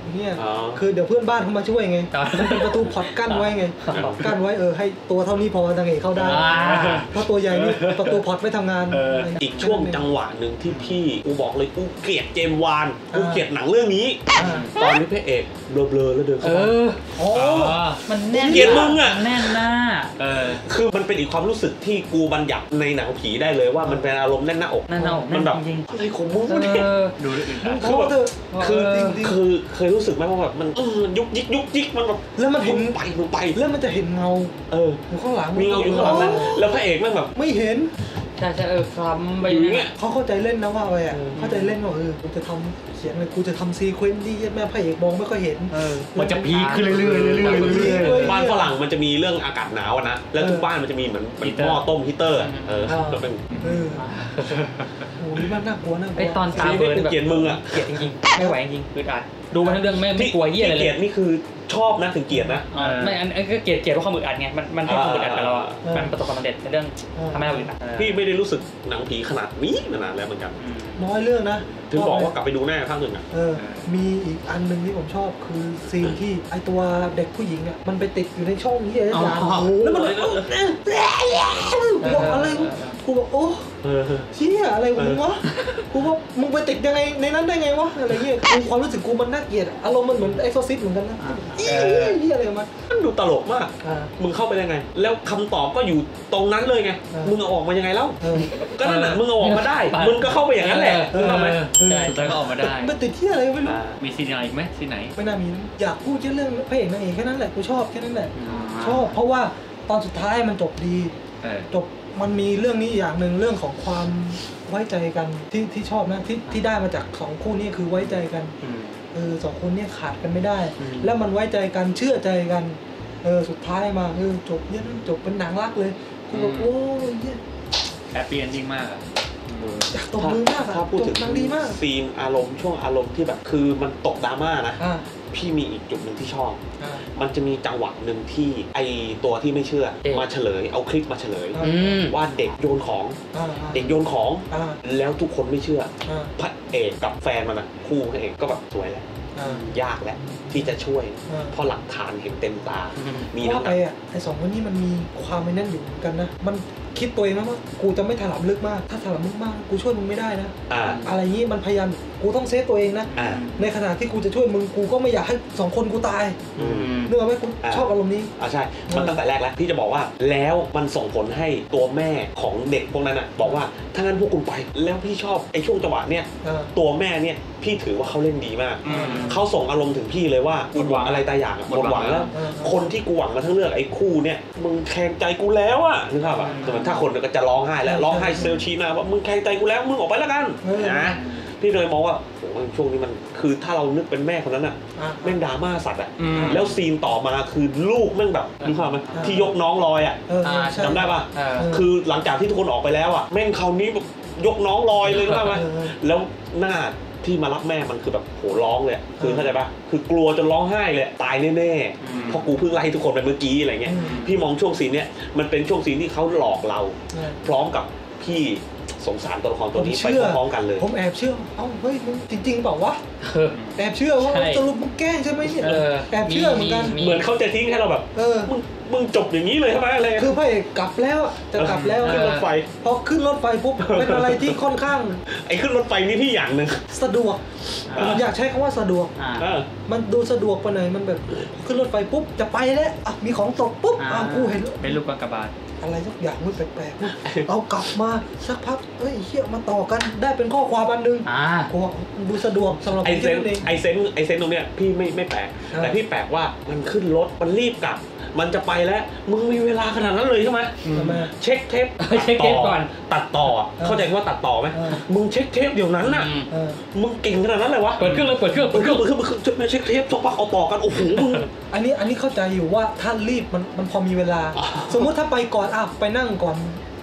เนี่ยคือเดี๋ยวเพื่อนบ้านเขามาช่วยไงมันเป็นประตูพอร์ตกั้นไว้ไงกั้นไว้ให้ตัวเท่านี้พอนางเอกเข้าได้เพราะตัวใหญ่นี่ประตูพอร์ตไม่ทำงานอีกช่วงจังหวะหนึ่งที่พี่กูบอกเลยกูเกลียดเจมส์วานกูเกลียดหนังเรื่องนี้ตอนนี้พระเอกเบลอๆแล้วเดินเข้ามามันแน่นเกลียดมึงอ่ะแน่นหน้าคือมันเป็นอีกความรู้สึกที่กูบัญญัติในหนังผีได้เลยว่ามันเป็นอารมณ์แน่นหน้าอกมันแบบอะไรของมึงเนี่ยดูเลยคือเคยรู้สึกไหมว่าแบบมันยุกยิกมันแบบแล้วมันเห็นไปแล้วมันจะเห็นเงาอยู่ข้างหลังมีเงาอยู่ข้างหลังนั้นแล้วพระเอกแม่งแบบไม่เห็นใช่คล้ำไปอย่างเงี้ยเขาเข้าใจเล่นนะว่าอะไรเข้าใจเล่นว่ากูจะทำเขียนเลยกูจะทำซีเควนซ์ที่แม่พระเอกมองไม่ค่อยเห็นมันจะพีขึ้นเรื่อยบ้านฝรั่งมันจะมีเรื่องอากาศหนาวนะแล้วทุกบ้านมันจะมีเหมือนหม้อต้มฮีเตอร์แล้วเป็นโอ้ยมันน่ากลัวไอ้ตอนตาเบิร์นแบบเกลียดมึงอ่ะเกลียดจริงๆไม่ไหวจริงๆอึดอัดดูมาทั้งเรื่องไม่กลัวเหี้ยอะไรเลยเกลียดนี่คือชอบนะถึงเกลียดนะไม่อันก็เกลียดเพราะความอึดอัดไงมันให้ความอึดอัดกับเรามันประสบความสำเร็จในเรื่องทำให้เราอึดอัดพี่ไม่ได้รู้สึกหนังผีขนาดนี้มานานแล้วเหมือนกันน้อยเรื่องนะถึงบอกว่ากลับไปดูแน่ภาคหนึ่งอ่ะมีอีกอันหนึ่งที่ผมชอบคือซีนที่ไอตัวเด็กผู้หญิงอ่ะมันไปติดอยู่ในช่องนี้อะไรอย่างแล้วมันบอกอะไรกูบอกโอ้เชี่ยอะไรของมึงวะกูว่ามึงไปติดยังไงในนั้นได้ไงวะอะไรเงี้ยความรู้สึกกูมันน่าเกลียดอารมณ์มันเหมือนเอ็กโซซิสต์เหมือนกันนะอะไรมันดูตลกมากมึงเข้าไปได้ไงแล้วคำตอบก็อยู่ตรงนั้นเลยไงมึงเอาออกมายังไงแล้วก็นั่นแหละมึงเอาออกมาได้มึงก็เข้าไปอย่างนั้นแหละทำไมสุดท้ายก็ออกมาได้มันติดที่อะไรไม่รู้มีซีนอะไรอีกไหมซีนไหนไม่น่ามีอยากพูดเรื่องพระเอกนางเอกแค่นั้นแหละกูชอบแค่นั้นแหละชอบเพราะว่าตอนสุดท้ายมันจบดีจบมันมีเรื่องนี้อย่างหนึ่งเรื่องของความไว้ใจกันที่ชอบนะที่ได้มาจาก2คู่นี้คือไว้ใจกัน2คนนี้ขาดกันไม่ได้แล้วมันไว้ใจกันเชื่อใจกันสุดท้ายมาจบเนี่ยจบเป็นหนังรักเลยกูแบบโอ้ยแฮปปี้เอนดิ้งมากอยากตบมือมากถ้าพูดถึงหนังดีมากซีนอารมณ์ช่วงอารมณ์ที่แบบคือมันตกดราม่านะพี่มีอีกจุดหนึ่งที่ชอบมันจะมีจังหวะหนึ่งที่ไอตัวที่ไม่เชื่อมาเฉลยเอาคลิปมาเฉลยว่าเด็กโยนของแล้วทุกคนไม่เชื่อพระเอกกับแฟนมันคู่พระเอกก็แบบสวยแล้วยากแล้วที่จะช่วยเพราะหลักฐานเห็นเต็มตามีว่าไปไอ2คนนี้มันมีความไม่แน่นอยู่กันนะมันคิดตัวเองนะว่ากูจะไม่ถลำลึกมากถ้าถลำลึกมากกูช่วยมึงไม่ได้นะอะไรงี้มันพยายามกูต้องเซฟตัวเองนะในขณะที่กูจะช่วยมึงกูก็ไม่อยากให้2คนกูตายเนื่องไหมกูชอบอารมณ์นี้ใช่มันตั้งแต่แรกแล้วพี่จะบอกว่าแล้วมันส่งผลให้ตัวแม่ของเด็กพวกนั้นนะบอกว่าถ้างั้นพวกคุณไปแล้วพี่ชอบไอ้ช่วงจังหวะเนี้ยตัวแม่เนี่ยพี่ถือว่าเขาเล่นดีมากเขาส่งอารมณ์ถึงพี่เลยว่าหมดหวังอะไรตายอย่างหมดหวังแล้วคนที่กูหวังมาทั้งเรื่องไอ้คู่เนี่ยมึงแข่งใจกูแล้วอ่ะนึกภาพอ่ะถ้าคนก็จะร้องไห้แล้วร้องไห้เซลชีนะว่ามึงแข่งใจกูแล้วมึงออกไปแล้วกันนะพี่เลยมองว่าโอ้ช่วงนี้มันคือถ้าเรานึกเป็นแม่คนนั้นอ่ะแม่งดราม่าสัตว์อ่ะแล้วซีนต่อมาคือลูกแม่งแบบนึกภาพไหมที่ยกน้องลอยอ่ะจำได้ป่ะคือหลังจากที่ทุกคนออกไปแล้วอ่ะแม่งคราวนี้แบบยกน้องลอยเลยนึกภาพไหมแล้วหน้าที่มารับแม่มันคือแบบโหร้องเลยคือเข้าใจป่ะคือกลัวจนร้องไห้เลยตายแน่ๆเพราะกูเพิ่งไล่ทุกคนไปเมื่อกี้อะไรเงี้ยพี่มองช่วงซีนเนี้ยมันเป็นช่วงซีนที่เขาหลอกเราพร้อมกับพี่สงสารตัวละครตัวนี้ไปพร้อมกันเลยผมแอบเชื่อเฮ้ยมึงจริงๆเปล่าวะแอบเชื่อว่าสรุปมึงแกล้งใช่ไหมเนี่ยแอบเชื่อเหมือนกันเหมือนเขาจะทิ้งให้เราแบบมึงจบอย่างนี้เลยใช่ไหมอะไรคือพระเอกกลับแล้วจะกลับแล้วขึ้นรถไฟพอขึ้นรถไฟปุ๊บเป็นอะไรที่ค่อนข้างไอ้ขึ้นรถไฟนี่พี่อย่างนึงสะดวกอยากใช้คำว่าสะดวกมันดูสะดวกไปหน่อยมันแบบขึ้นรถไฟปุ๊บจะไปแล้วมีของตกปุ๊บกูเห็นเป็นลูกกระบาดอะไรสักอย่างมันแปลกๆเอากลับมาสักพักเฮ้ยเฮียมาต่อกันได้เป็นข้อความอันนึงกูดูสะดวกสำหรับไอเซนตรงเนี้ยพี่ไม่แปลกแต่พี่แปลกว่ามันขึ้นรถมันรีบกลับมันจะไปแล้วมึงมีเวลาขนาดนั้นเลยใช่ไหมเช็คเทปก่อนตัดต่อเข้าใจว่าตัดต่อไหมมึงเช็คเทปเดี๋ยวนั้นน่ะมึงเก่งขนาดนั้นเลยวะเปิดเครื่องเช็คเทปสักพักเอาต่อกันโอ้โหมึงอันนี้เข้าใจอยู่ว่าถ้ารีบมันพอมีเวลาสมมุติถ้าไปก่อนไปนั่งก่อน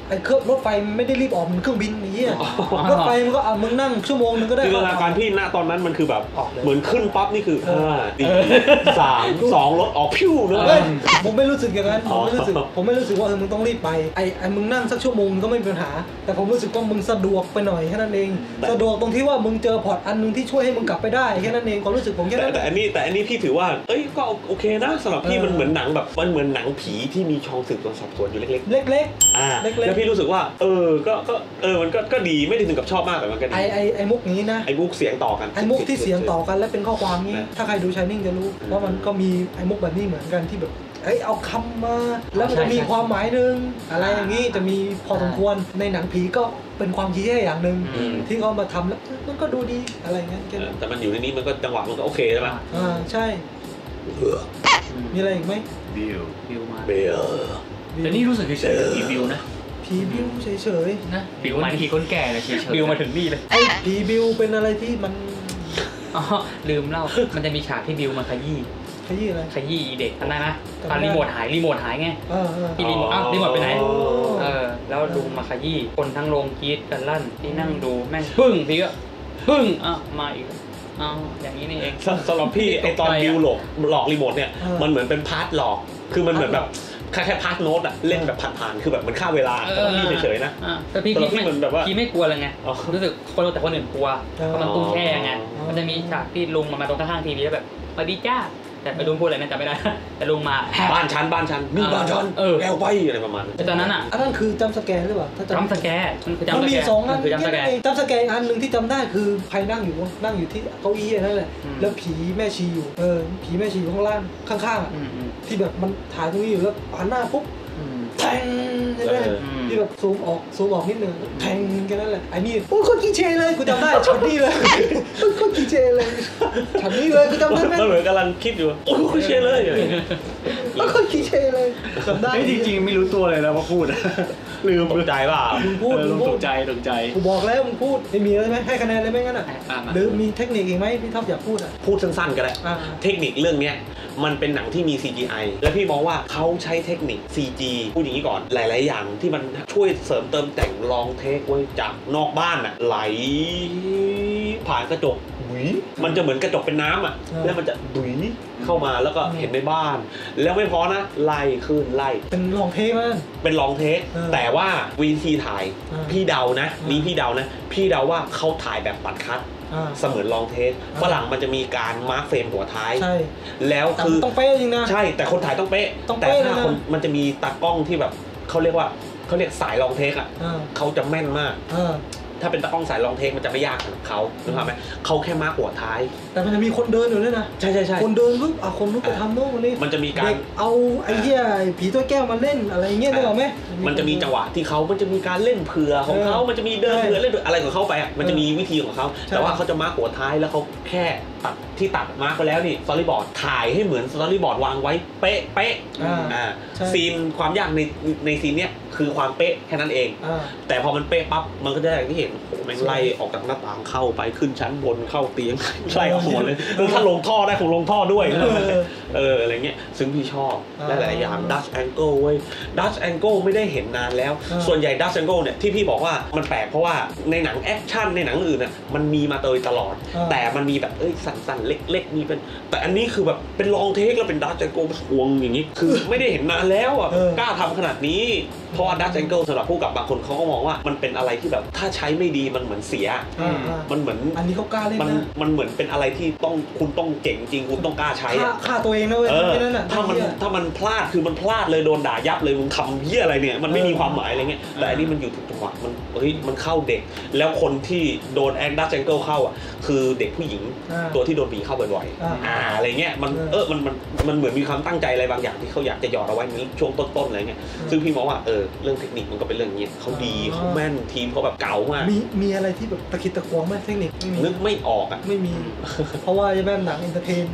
ไอ้เครื่องรถไฟไม่ได้รีบออกเหมือนเครื่องบินนี่รถไฟมันก็มึงนั่งชั่วโมงนึงก็ได้จินตนาการพี่ณตอนนั้นมันคือแบบเหมือนขึ้นปั๊บนี่คือ5 4 3 2รถออกพิ้วเนอะผมไม่รู้สึกอย่างนั้นผมไม่รู้สึกว่ามึงต้องรีบไปไอ้มึงนั่งสักชั่วโมงก็ไม่มีปัญหาแต่ผมรู้สึกว่ามึงสะดวกไปหน่อยแค่นั้นเองสะดวกตรงที่ว่ามึงเจอพอร์ตอันนึงที่ช่วยให้มึงกลับไปได้แค่นั้นเองความรู้สึกผมแค่นั้นแต่อันนี้พี่ถือว่าเอ้ยก็โอเคนะสำหรับพี่มันเหมือนหนังแบบมันเหมือนหนังผีที่มีช่องสืบสวนสอบสวนอยู่เล็กแล้วพี่รู้สึกว่ามันก็ดีไม่ได้ถึงกับชอบมากแต่มันก็ดีไอ้มุกนี้นะไอ้มุกเสียงต่อกันไอ้มุกที่เสียงต่อกันและเป็นข้อความนี้ถ้าใครดูShiningจะรู้ว่ามันก็มีไอ้มุกแบบนี้เหมือนกันที่แบบเอาคำมาแล้วมันจะมีความหมายนึงอะไรอย่างนี้จะมีพอสมควรในหนังผีก็เป็นความคิดอย่างหนึ่งที่เขามาทำแล้วมันก็ดูดีอะไรเงี้ยแต่มันอยู่ในนี้มันก็จังหวะมันก็โอเคใช่ไหมใช่มีอะไรอีกไหมบิวมาแต่นี่รู้สึกเฉยๆผีบิวนะผีบิวเฉยๆนะบิวมันผีคนแก่เลยเฉยๆบิวมาถึงนี่เลยไอ้ผีบิวเป็นอะไรที่มันลืมเล่ามันจะมีฉากที่บิวมาขยี้อะไรขยี้เด็กทำได้ไหมตอนรีโมทหายไงที่รีโมทรีโมทไปไหนแล้วลุงมาขยี้คนทั้งโรงกรี๊ดกันลั่นที่นั่งดูแม่งปึ้งพี่ก็ปึ้งมาอีกอย่างนี้นี่เองสำหรับพี่ไอตอนบิวหลอกรีโมทเนี่ยมันเหมือนเป็นพาร์ทหลอกคือมันเหมือนแบบแค่พาร์ทโน้ตอะเล่นแบบผ่านๆคือแบบมันฆ่าเวลาแต่พี่เฉยๆนะแต่พี่เหมือนแบบว่าพี่ไม่กลัวเลยไงรู้สึกแต่คนอื่นกลัวเพราะมันตุ้งแช่ไงมันจะมีฉากที่ลุงมาตรงข้างทีวีแล้วแบบสวัสดีจ้าแต่ไม่รู้พูดอะไรนั่นจำไม่ได้แต่ลุงมาบ้านชั้นนี่บ้านชั้นแอลไปอะไรประมาณนั้นตอนนั้นอันนั้นคือจัมป์สแกร์หรือเปล่าจัมป์สแกร์มันมี2อันจัมป์สแกร์อันนึงที่จำได้คือใครนั่งอยู่ที่เก้าอี้นั่นแหละแล้วผีแม่ชีอยู่ผีแม่ชีอยู่ข้างล่างข้างๆที่แบบมันถ่ายตรงนี้อยู่แล้วหันหน้าปุ๊บแทงใช่ไหมที่แบบซูมออกนิดนึงแทงแค่นั้นแหละไอ้นี่โอ้คนกีเชเลยกูจำได้ช็อตนี้เลยคนกีเชเลยช็อตนี้เลยกูจำได้ไหมมันเหมือนกำลังคิดอยู่โอ้คนกีเชเลยคนกีเชเลยจำได้จริงๆไม่รู้ตัวเลยนะว่าพูดลืมตกใจเปล่ามึงพูดตกใจกูบอกแล้วมึงพูดไม่มีอะไรไหมให้คะแนนเลยไหมงั้นอ่ะหรือมีเทคนิคอีกไหมพี่ท็อปอยากพูดพูดสั้นๆก็ได้เทคนิคเรื่องนี้มันเป็นหนังที่มี CGI และพี่มองว่าเขาใช้เทคนิค CG พูดอย่างนี้ก่อนหลายๆอย่างที่มันช่วยเสริมเติมแต่งลองเทคไว้จากนอกบ้านอ่ะไหลผ่านกระจกมันจะเหมือนกระจกเป็นน้ำอ่ะแล้วมันจะดุยเข้ามาแล้วก็เห็นในบ้านแล้วไม่พอนะไล่ขึ้นไล่เป็นลองเทคมั้ยเป็นลองเทคแต่ว่าวิธีถ่ายพี่เดานะพี่เดาว่าเขาถ่ายแบบตัดคัทเสมือนลองเทคฝรั่งมันจะมีการมาร์คเฟรมหัวท้ายแล้วคือต้องเป๊ะจริงนะใช่แต่คนถ่ายต้องเป๊ะแต่ถ้าคนมันจะมีตากล้องที่แบบเขาเรียกสายลองเทคอ่ะเขาจะแม่นมากถ้าเป็นตากล้องสายลองเทคมันจะไม่ยากสำหรับเขาถูกไหมเขาแค่มาร์คหัวท้ายแต่มันจะมีคนเดินอยู่ด้วยนะใช่คนเดินปุ๊บคนลุกไปทำโน่นนี่มันจะมีการเอาไอ้เหี้ยผีตัวแก้วมาเล่นอะไรเงี้ยได้หรอไหมมันจะมีจังหวะที่มันจะมีการเล่นเผื่อของเขามันจะมีเดินเผื่อเล่นอะไรของเขาไปมันจะมีวิธีของเขาแต่ว่าเขาจะมาร์คหัวท้ายแล้วเขาแค่ตัดมาร์คไปแล้วนี่สตอรี่บอร์ดถ่ายให้เหมือนสตอรี่บอร์ดวางไว้เป๊ะซีนความยากในซีนเนี้ยคือความเป๊ะแค่นั้นเองแต่พอมันเป๊ะปั๊บมันก็จะอย่างที่เห็นโอ้โหแม่งไล่ออกจากหน้าต่างเข้าไปขึ้นชั้นบนเข้าเตียงไล่ออกหมดเลยถ้าลงท่อได้คงลงท่อด้วยอะไรเงี้ยซึ่งพี่ชอบและหลายอย่างดัชแองเกิลเว้ยดัชแองเกิลไม่ได้เห็นนานแล้วส่วนใหญ่ดัชแองเกิลเนี่ยที่พี่บอกว่ามันแปลกเพราะว่าในหนังแอคชั่นในหนังอื่นน่ะมันมีมาโดยตลอดแต่มันมีแบบสั้นๆเล็กๆมีเป็นแต่อันนี้คือแบบเป็นลองเทคแล้วเป็นดัชแองเกิลทวงอย่างนี้คือไม่ได้เห็นนานแล้วอ่ะกล้าทำขนาดนี้เพราะว่าดัชแองเกิลสำหรับผู้กับบางคนเขาก็มองว่ามันเป็นอะไรที่แบบถ้าใช้ไม่ดีมันเหมือนเสียมันเหมือนอันนี้เขากล้าเล่นนะมันเหมือนเป็นอะไรที่คุณต้องเก่งจริงคุณต้องกล้าใช้ฆ่าตัวเองนะเว้ยถ้ามันพลาดคือมันพลาดเลยโดนด่ายับเลยมึงทำเหี้ยอะไรเนี่ยมันไม่มีความหมายอะไรเงี้ยแต่อันนี้มันอยู่ถูกจังหวะมันเข้าเด็กแล้วคนที่โดนดัชแองเกิลเข้าอ่ะคือเด็กผู้หญิงตัวที่โดนผีเข้าบ่อยๆอะไรเงี้ยมันเหมือนมีความตั้งใจอะไรบางอย่างที่เขาอยากจะหยอดเอาไว้ในช่วงต้นๆอะไรเงี้ยซึ่งพี่มองว่าเรื่องเทคนิคมันก็เป็นเรื่องนี้เขาดีเขาแม่นทีมเขาแบบเก๋ามากมีอะไรที่แบบตะคิดตะขวงไหมเทคนิคนึกไม่ออกอ่ะไม่มีเพราะว่าจะแบบหนังเอนเตอร์เทน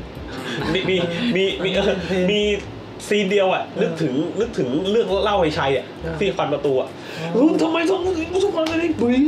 มีซีนเดียวอ่ะนึกถึงเรื่องเล่าไอ้ชัยอ่ะที่ฟันประตูอ่ะทำไมทุกคนอะไรปุ้ย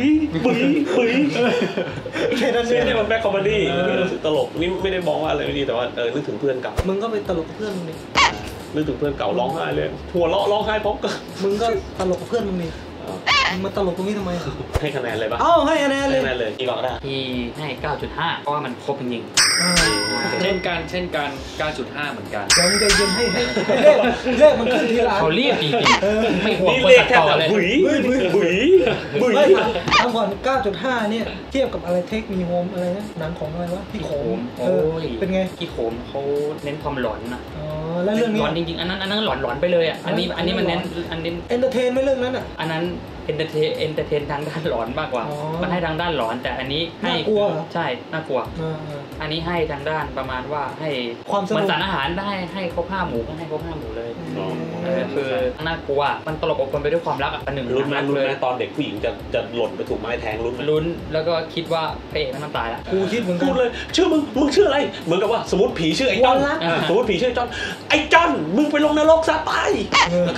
แค่นั้นเนี่ยมันแบ็คคอมเมดี้ไม่รู้สึกตลกนี่ไม่ได้มองว่าอะไรไม่ดีแต่ว่านึกถึงเพื่อนเก่ามึงก็ไปตลกเพื่อนมึงดินึกถึงเพื่อนเก่าร้องไห้เลยหัวเราะร้องไห้พร้อมกันมึงก็ตลกกับเพื่อนมึงนี่มึงมาตลกตรงนี้ทำไมให้คะแนนเลยปะเอ้าให้คะแนนเลยให้คะแนนเลยกี่ก่อนก็ได้ที่ให้ 9.5 เพราะว่ามันครบจริงเช่นกัน9.5 เหมือนกันเดี๋ยวมึงใจเย็นให้เลขมันขึ้นทีละๆเขาเรียกจริงๆไม่ห่วงนี่คนเลขตัดแค่ต่อแบบเลยบุ๋ยบุ๋ยบุ๋ยไม่ทำก่อน 9.5 เนี่ยเทียบกับอะไรเทคมีโฮมอะไรนะหนังของอะไรวะพี่โขมโอ้ยเป็นไงพี่โขมเขาเน้นความหลอนนะอ๋อแล้วเรื่องนี้หลอนจริงๆอันนั้นหลอนไปเลยอ่ะอันนี้มันเน้นอันนี้เอนเตอร์เทนไหมเรื่องนั้นอ่ะอันนั้นเอนเตอร์เทนทางด้านหลอนมากกว่าอ๋อมันให้ทางด้านหลอนแต่อันนี้ให้น่ากลัวเหรอใช่น่ากลัวอ่าอันนี้ให้ทางด้านประมาณว่าให้ความสนุกเหมือนสารอาหารได้ให้ครบ5 หมู่ก็ให้ครบ5 หมู่เลย คือน่ากลัวมันตลบอบอวนไปด้วยความรักอ่ะประหนึ่งลุ้นไหมรักลุ้นเลไหมยตอนเด็กผู้หญิงจะหล่นไปถูกไม้แทงลุ้นไหมลุ้นแล้วก็คิดว่าพระเอกมันตายละกูคิดเหมือนกัพูนดเลยชื่อมึงชื่ออะไรเหมือนกับว่าสมมติผีชื่อไอ้จอนวันละสมมติผีชื่อไอ้จอนมึงไปลงนรกซะไปแล้วก็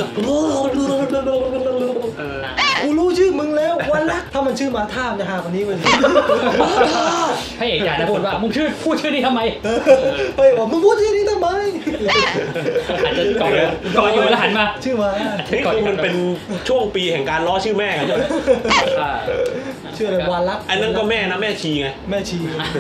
กูรู้ชื่อมึงแล้ววันละถ้ามันชื่อมาท่ามจะหากว่านี้เลยพระเอกอยากจะพูดว่ามึงพูดชื่อนี้ทำไมเฮ้ยบอกมึงพูดชื่อนี้ทำไมอาจจะก่อนอยู่แล้วหันมาชื่อมานี่คือมันเป็นช่วงปีแห่งการล้อชื่อแม่กันใช่ไหมชื่ออะไรวานลักษณ์อันนั้นก็แม่นะแม่ชีไงแม่ชี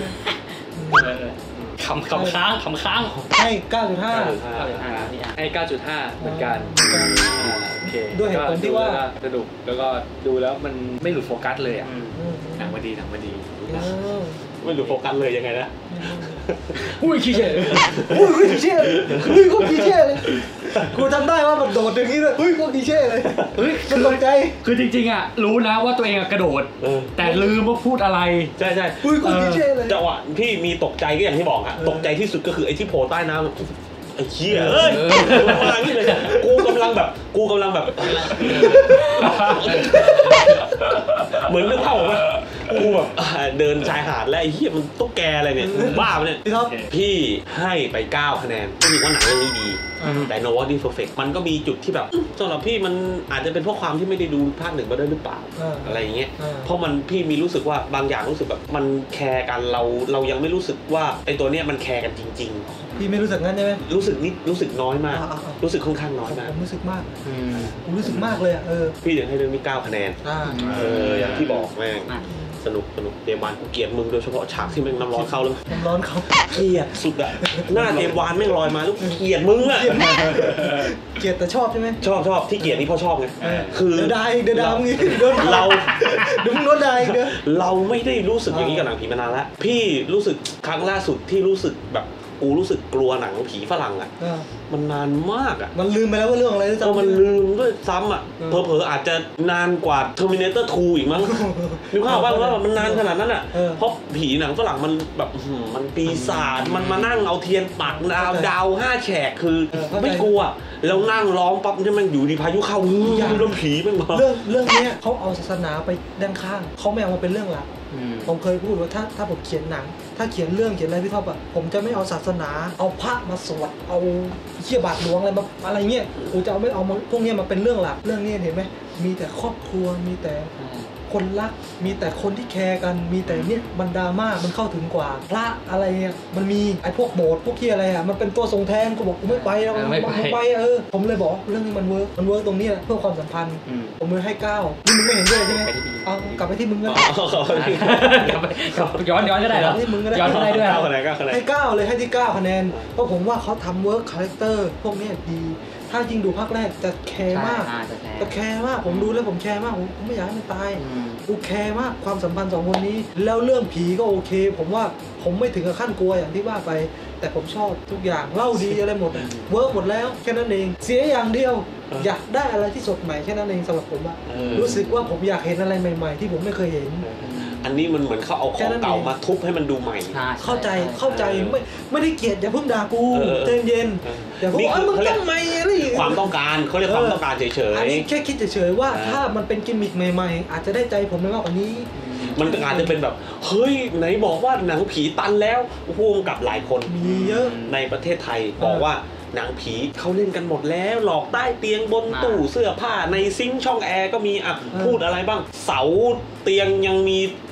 คำค้างให้ 9.5 ให้ 9.5 เหมือนกันโอเคด้วยเหตุผลที่ว่าสนุกแล้วก็ดูแล้วมันไม่หลุดโฟกัสเลยอ่ะอืมหนังมาดีไม่รู้โฟกัสเลยยังไงนะอุ้ยขี้เฉยอุ้ยขี้เช่เฮ้ยก็ขี้เช่เลยกูจำได้ว่าแบบโดดอย่างนี้เลยเฮ้ยก็ขี้เช่เลยเฮ้ยมันตกใจคือจริงๆอ่ะรู้นะว่าตัวเองอ่ะกระโดด แต่ลืมว่าพูดอะไรใช่ใช่อุ้ยก็ขี้เช่เลยจังหวะพี่มีตกใจก็อย่างที่บอกอะตกใจที่สุดก็คือไอ้ที่โผล่ใต้น้ำไอ้เหี้ยเอ้ยมาอย่างนี้เลยกูกำลังแบบเหมือนนึกภาพออกไหมกูแบบเดินชายหาดแล้วไอ้เหี้ยมันตุ๊กแกอะไรเนี่ยบ้าปะเนี่ยพี่ท็อปพี่ให้ไป9 คะแนนก็ถือว่าหนังเรื่องนี้ดีแต่ No What Is Perfect มันก็มีจุดที่แบบสำหรับพี่มันอาจจะเป็นเพราะความที่ไม่ได้ดูภาค 1มาด้วยหรือเปล่าอะไรอย่างเงี้ยเพราะมันพี่มีรู้สึกว่าบางอย่างรู้สึกแบบมันแคร์กันเรายังไม่รู้สึกว่าไอ้ตัวเนี้ยมันแคร์กันจริงๆพี่ไม่รู้สึกงั้นใช่ไหมรู้สึกน้อยมาก รู้สึกค่อนข้างน้อยมากผมรู้สึกมากผมรู้สึกมากเลยอ่ะพี่ถึงให้เรื่องนี้9 คะแนนอย่างที่บอกแม่งสนุกเดมวานกูเกลียดมึงโดยเฉพาะฉากที่แม่งน้ำร้อนเข้าแล้วน้ำร้อนเขาเกลียดสุดอะหน้าเดมวานแม่งลอยมาแล้วเกลียดมึงอะเกลียดแต่ชอบใช่ไหมชอบที่เกลียดนี่เพราะชอบไงคือเดือดดายมึงเดี๋ยวมึงโดนด่าอีกเด้อเราไม่ได้รู้สึกอย่างนี้กับหนังผีมานานแล้วพี่รู้สึกครั้งล่าสุดที่รู้สึกแบบกูรู้สึกกลัวหนังผีฝรั่งอะมันนานมากอะมันลืมไปแล้วว่าเรื่องอะไรด้วยซ้ำมันลืมด้วยซ้ำอะเผลอๆอาจจะนานกว่า Terminator 2 อีกมั้งนึกภาพว่ามันนานขนาดนั้นอะเพราะผีหนังฝรั่งมันแบบมันปีศาจมันมานั่งเอาเทียนปักดาว5 แฉกคือไม่กลัวแล้วนั่งร้องปั๊บใช่ไหมอยู่ดีพายุเข้าโดนผีมันมาเรื่องนี้เขาเอาศาสนาไปด้านข้างเขาไม่เอามาเป็นเรื่องหลักผมเคยพูดว่าถ้าผมเขียนหนังถ้าเขียนเรื่องเขียนอะไรพี่ท็อปอะผมจะไม่เอาศาสนาเอาพระมาสวดเอาเขี้ยบาทหลวงอะไรมาอะไรเงี้ยกูจะไม่เอาพวกนี้มาเป็นเรื่องหลักเรื่องนี้เห็นไหมมีแต่ครอบครัวมีแต่คนรักมีแต่คนที่แคร์กันมีแต่เนี่ยบรรดามามันเข้าถึงกว่าพระอะไรเนี่ยมันมีไอ้พวกโบสถ์พวกที่อะไรอะมันเป็นตัวทรงแทนกูบอกกูไม่ไปแล้วไม่ไปผมเลยบอกเรื่องนี้มันเวิร์กตรงนี้แหละเพื่อความสัมพันธ์ผมเลยให้9นี่มึงไม่เห็นด้วยใช่ไหมเอากลับไปที่มึงก็ย้อนก็ได้เหรอย้อนก็ได้ด้วยให้9เลยให้ที่9 คะแนนเพราะผมว่าเขาทำเวิร์กคาแรคเตอร์พวกนี้ดีถ้าจริงดูภาคแรกจะแคร์มากจะแคร์มากผมดูแล้วผมแคร์มากผมไม่อยากให้มันตายกูแคร์มากความสัมพันธ์2 คนนี้แล้วเรื่องผีก็โอเคผมว่าผมไม่ถึงกับขั้นกลัวอย่างที่ว่าไปแต่ผมชอบทุกอย่างเล่าดีอะไรหมดเวิร์กหมดแล้วแค่นั้นเองเสียอย่างเดียวอยากได้อะไรที่สดใหม่แค่นั้นเองสำหรับผมอะรู้สึกว่าผมอยากเห็นอะไรใหม่ๆที่ผมไม่เคยเห็นอันนี้มันเหมือนเขาเอาของเก่ามาทุบให้มันดูใหม่เข้าใจไม่ได้เกลียดอย่าเพิ่งด่ากูใจเย็นอย่าพูดว่ามึงต้องใหม่อะไรความต้องการเขาเรียกความต้องการเฉยๆอันนี้แค่คิดเฉยๆว่าถ้ามันเป็นกิมมิคใหม่ๆอาจจะได้ใจผมมากกว่านี้มันอาจจะเป็นแบบเฮ้ยไหนบอกว่าหนังผีตันแล้วพ่วงกับหลายคนมีเยอะในประเทศไทยบอกว่าหนังผีเขาเล่นกันหมดแล้วหลอกใต้เตียงบนตู้เสื้อผ้าในซิงค์ช่องแอร์ก็มีพูดอะไรบ้างเสาเตียงยังมี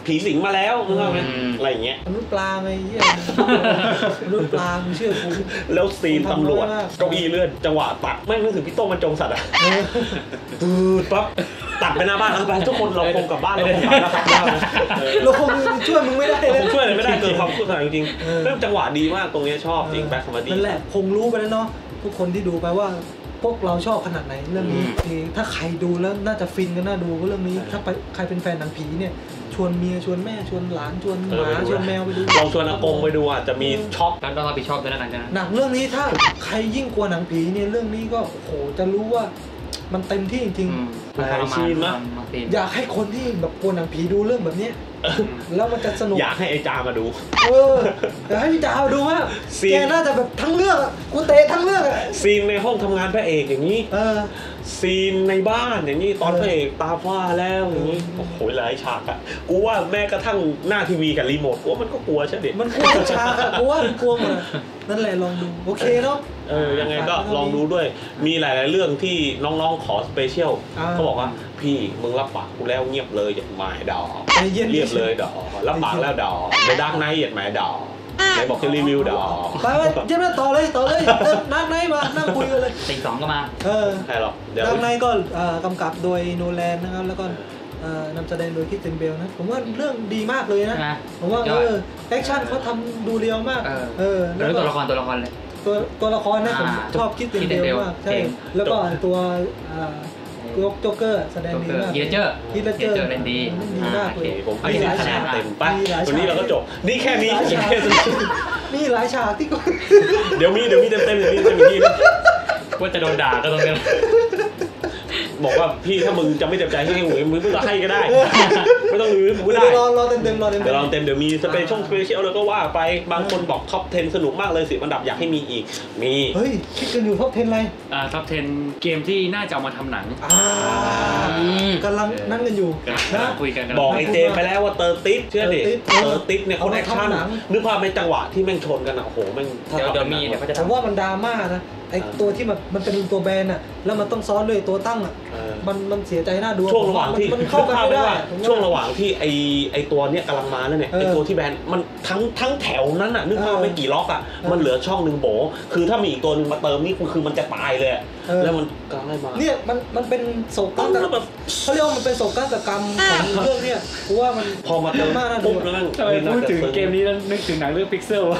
ผีสิงมาแล้วนึกออกไหมอะไรอย่างเงี้ยมนุษย์ปลาไงเหี้ยมนุษย์ปลามึงเชื่อกูแล้วซีนตำรวจทำน้อยมากเก้าอี้เลื่อนจังหวะตัดไม่นึกถึงพี่โต้งบรรจงสัตว์อะปืดปั๊บตัดไปหน้าบ้านไปทุกคนเราคงกลับบ้านเราคงกลับนะครับเราคงช่วยมึงไม่ได้เลยผมช่วยอะไรไม่ได้เกินความคุ้นเคยจริงๆเรื่องจังหวะดีมากตรงนี้ชอบจริงแบ็คคอมเมดี้นั่นแหละคงรู้ไปแล้วเนาะทุกคนที่ดูไปว่าพวกเราชอบขนาดไหนเรื่องนี้ถ้าใครดูแล้วน่าจะฟินกันน่าดูเรื่องนี้ถ้าใครเป็นแฟนหนังผีเนี่ยชวนเมียชวนแม่ชวนหลานชวนหมาชวนแมวไปดูลองชวนอากงไปดูอ่ะจะมีช็อกการต้องรับผิดชอบด้วยนะกันนะหนังเรื่องนี้ถ้าใครยิ่งกลัวหนังผีเนี่ยเรื่องนี้ก็โอ้โหจะรู้ว่ามันเต็มที่จริงๆอยากให้คนที่แบบกลัวหนังผีดูเรื่องแบบนี้แล้วมันจะสนุกอยากให้ไอ้จามาดูอยากให้พี่ดาวดูว่าแกน่าจะแบบทั้งเรื่องอ่ะกูเตะทั้งเรื่องอ่ะซีนในห้องทำงานพระเอกอย่างนี้ซีนในบ้านอย่างนี้ตอนพระเอกตาฟ้าแล้วอย่างนี้โอ้โหหลายฉากอ่ะกูว่าแม้กระทั่งหน้าทีวีกับรีโมทกูว่ามันก็กลัวใช่ไหมมันกลัวฉากอ่ะกูว่ามันกลัวหมดนั่นแหละลองดูโอเคเนาะยังไงก็ลองดูด้วยมีหลายๆเรื่องที่น้องๆขอสเปเชียลเขาบอกว่าพี่มึงรับปากกูแล้วเงียบเลยอย่าหมายดอกเรียบเลยดอกรับปากแล้วดอกในดักไนท์อย่าหมายดอกไหนบอกจะรีวิวดอกไปเยี่ยมต่อเลยนักไนท์มานั่งคุยกันเลยตี2ก็มาใช่หรอกนักไนท์ก็กำกับโดยโนแลนนะครับแล้วก็นำแสดงโดยคริสเตียนเบลนะผมว่าเรื่องดีมากเลยนะผมว่าแอคชั่นเขาทำดูเรียวมากแล้วตัวละครเลยตัวละครนะผมชอบคริสเตียนเบลมากใช่แล้วก็ตัวโจ๊กเกอร์แสดงดีมากฮีเจอร์เล่นดีมากเลยผมให้คะแนนเต็มไปวันนี้เราก็จบนี่แค่นี้มีหลายฉากที่เดี๋ยวมีเต็มอีกทีว่าจะโดนด่าก็ตรงนี้บอกว่าพี่ถ้ามึงจะไม่เต็มใจให้มึงก็ให้ก็ได้ไม่ต้องรื้อมึงได้รอเต็มเดี๋ยวมีสเปเชียลแล้วก็ว่าไปบางคนบอกท็อป 10สนุกมากเลย10อันดับอยากให้มีอีกมีเฮ้ยคิดกันอยู่ท็อป 10อะไรท็อป 10เกมที่น่าจะเอามาทำหนังกำลังนั่งกันอยู่นะคุยกันบอกไอ้เจมไปแล้วว่าเตอร์ติสเชื่อดิเตอร์ติสเนี่ยเขาแอคชั่นนึกภาพในจังหวะที่แม่งชนกันโอ้โหแม่งเดี๋ยวมีเดี๋ยวเขาจะผมว่ามันดราม่านะไอตัวที่มันเป็นตัวแบนอ่ะแล้วมันต้องซ้อนด้วยตัวตั้งอ่ะมันเสียใจน่าดูช่วงระหว่างที่มันเข้ากันไม่ได้ช่วงระหว่างที่ไอตัวเนี้ยกำลังมาแล้วเนี่ยไอตัวที่แบนมันทั้งแถวนั้นอ่ะนึกภาพไม่กี่ล็อกอ่ะมันเหลือช่องนึงโบคือถ้ามีอีกตัวนึงมาเติมนี่คือมันจะตายเลยแล้วมันกำลังมาเนี่ยมันเป็นโศกนาฏกรรมเขาเรียกว่ามันเป็นโศกนาฏกรรมของเรื่องเนี่ยเพราะว่ามันพอมาเติมมากนะปุ๊บแล้วพูดถึงเกมนี้แล้วนึกถึงหนังเรื่องพิกเซล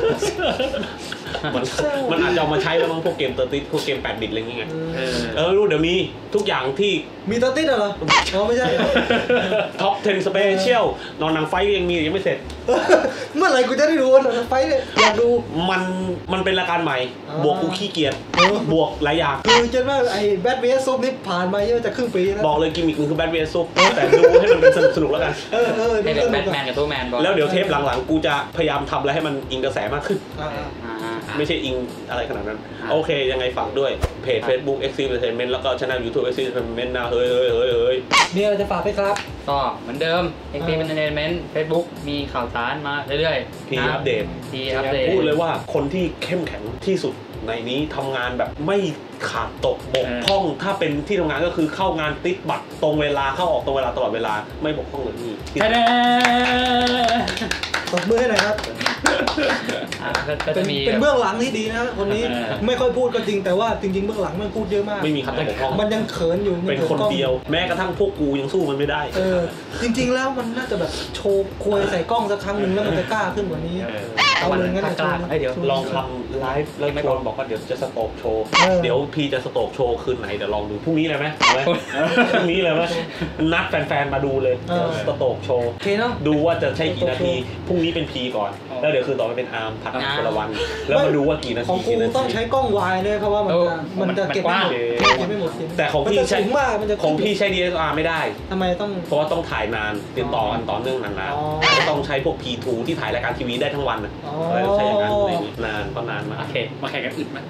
มันอาจจะเอามาใช้แล้วมั้งพวกเกมเตอร์ติสพวกเกม8 บิตอะไรอย่างเงี้ยรู้เดี๋ยวมีทุกอย่างที่มีเตอร์ติสเหรอไม่ใช่ท็อป 10 สเปเชียลนอนหนังไฟยังมียังไม่เสร็จเมื่อไหร่กูจะได้ดูหนังไฟเลยอยากดูมันเป็นรายการใหม่บวกกูขี้เกียจบวกหลายอย่างคือเจนว่าไอ้แบทเวสซุปนี่ผ่านมาเยอะจะครึ่งปีนะบอกเลยกิมมิคคือแบทเวสซุปแต่ดูให้มันเป็นสนุกแล้วกันให้เป็นแบทแมนกับทูแมนแล้วเดี๋ยวเทปหลังๆกูจะพยายามทำอะไรให้มันอิงกระแสมากขึ้นไม่ใช่อิงอะไรขนาดนั้นโอเคยังไงฝากด้วยเพจ Facebook Extreme Entertainment แล้วก็ช่อง YouTube Extreme Entertainment นะเฮ้ยมีอะไรจะฝากไหมครับก็เหมือนเดิม Extreme Entertainment Facebook มีข่าวสารมาเรื่อยๆทีอัปเดตพูดเลยว่าคนที่เข้มแข็งที่สุดในนี้ทำงานแบบไม่ขาดตกบกพร่องถ้าเป็นที่ทำงานก็คือเข้างานติดบัตรตรงเวลาเข้าออกตรงเวลาตลอดเวลาไม่บกพร่องเลยนี่ตบมือให้หน่อยครับเป็นเบื้องหลังที่ดีนะคนนี้ไม่ค่อยพูดก็จริงแต่ว่าจริงๆเบื้องหลังมันพูดเยอะมากไม่มีคำบกพร่องมันยังเขินอยู่เป็นคนเดียวแม้กระทั่งพวกกูยังสู้มันไม่ได้จริงๆแล้วมันน่าจะแบบโชว์คุยใส่กล้องสักครั้งหนึ่งแล้วมันจะกล้าขึ้นกว่านี้เอาเลยงั้นเดี๋ยวลองทำไลฟ์แล้วชวนบอกว่าเดี๋ยวจะสโตกโชว์เดี๋ยวพี่จะสโตกโชว์คืนไหนเดี๋ยวลองดูพรุ่งนี้เลยไหมพรุ่งนี้เลยไหมนัดแฟนๆมาดูเลยสโตกโชว์ดูว่าจะใช้กี่นาทีพรุ่งนี้เป็นพีก่อนแล้วเดี๋ยวคืนต่อไปเป็นอาร์มถัดคนละวันแล้วมาดูว่ากี่นาทีของกูต้องใช้กล้องวายเลยเพราะว่ามันจะเก็บไม่หมดแต่ของพี่ใช้DSLR ไม่ได้ทำไมต้องเพราะว่าต้องถ่ายนานติดต่อกันต่อเนื่องนานๆก็ต้องใช้พวก P2 ที่ถ่ายรายการทีวีได้ทั้งวันใช้อย่างนั้นนานก็นานมาโอเคมาแข่งกันอึดไหม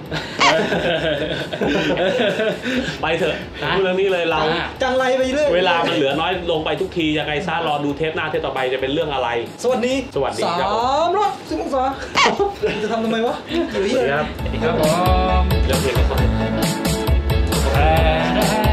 ไปเถอะพูดเรื่องนี้เลยเราจังไรไปเรื่อยเวลามันเหลือน้อยลงไปทุกทียังไงซะรอดูเทปหน้าเทปต่อไปจะเป็นเรื่องอะไรสวัสดี310 องศาจะทำทำไมวะสวัสดีครับผมเรื่องเพลงกันก่อน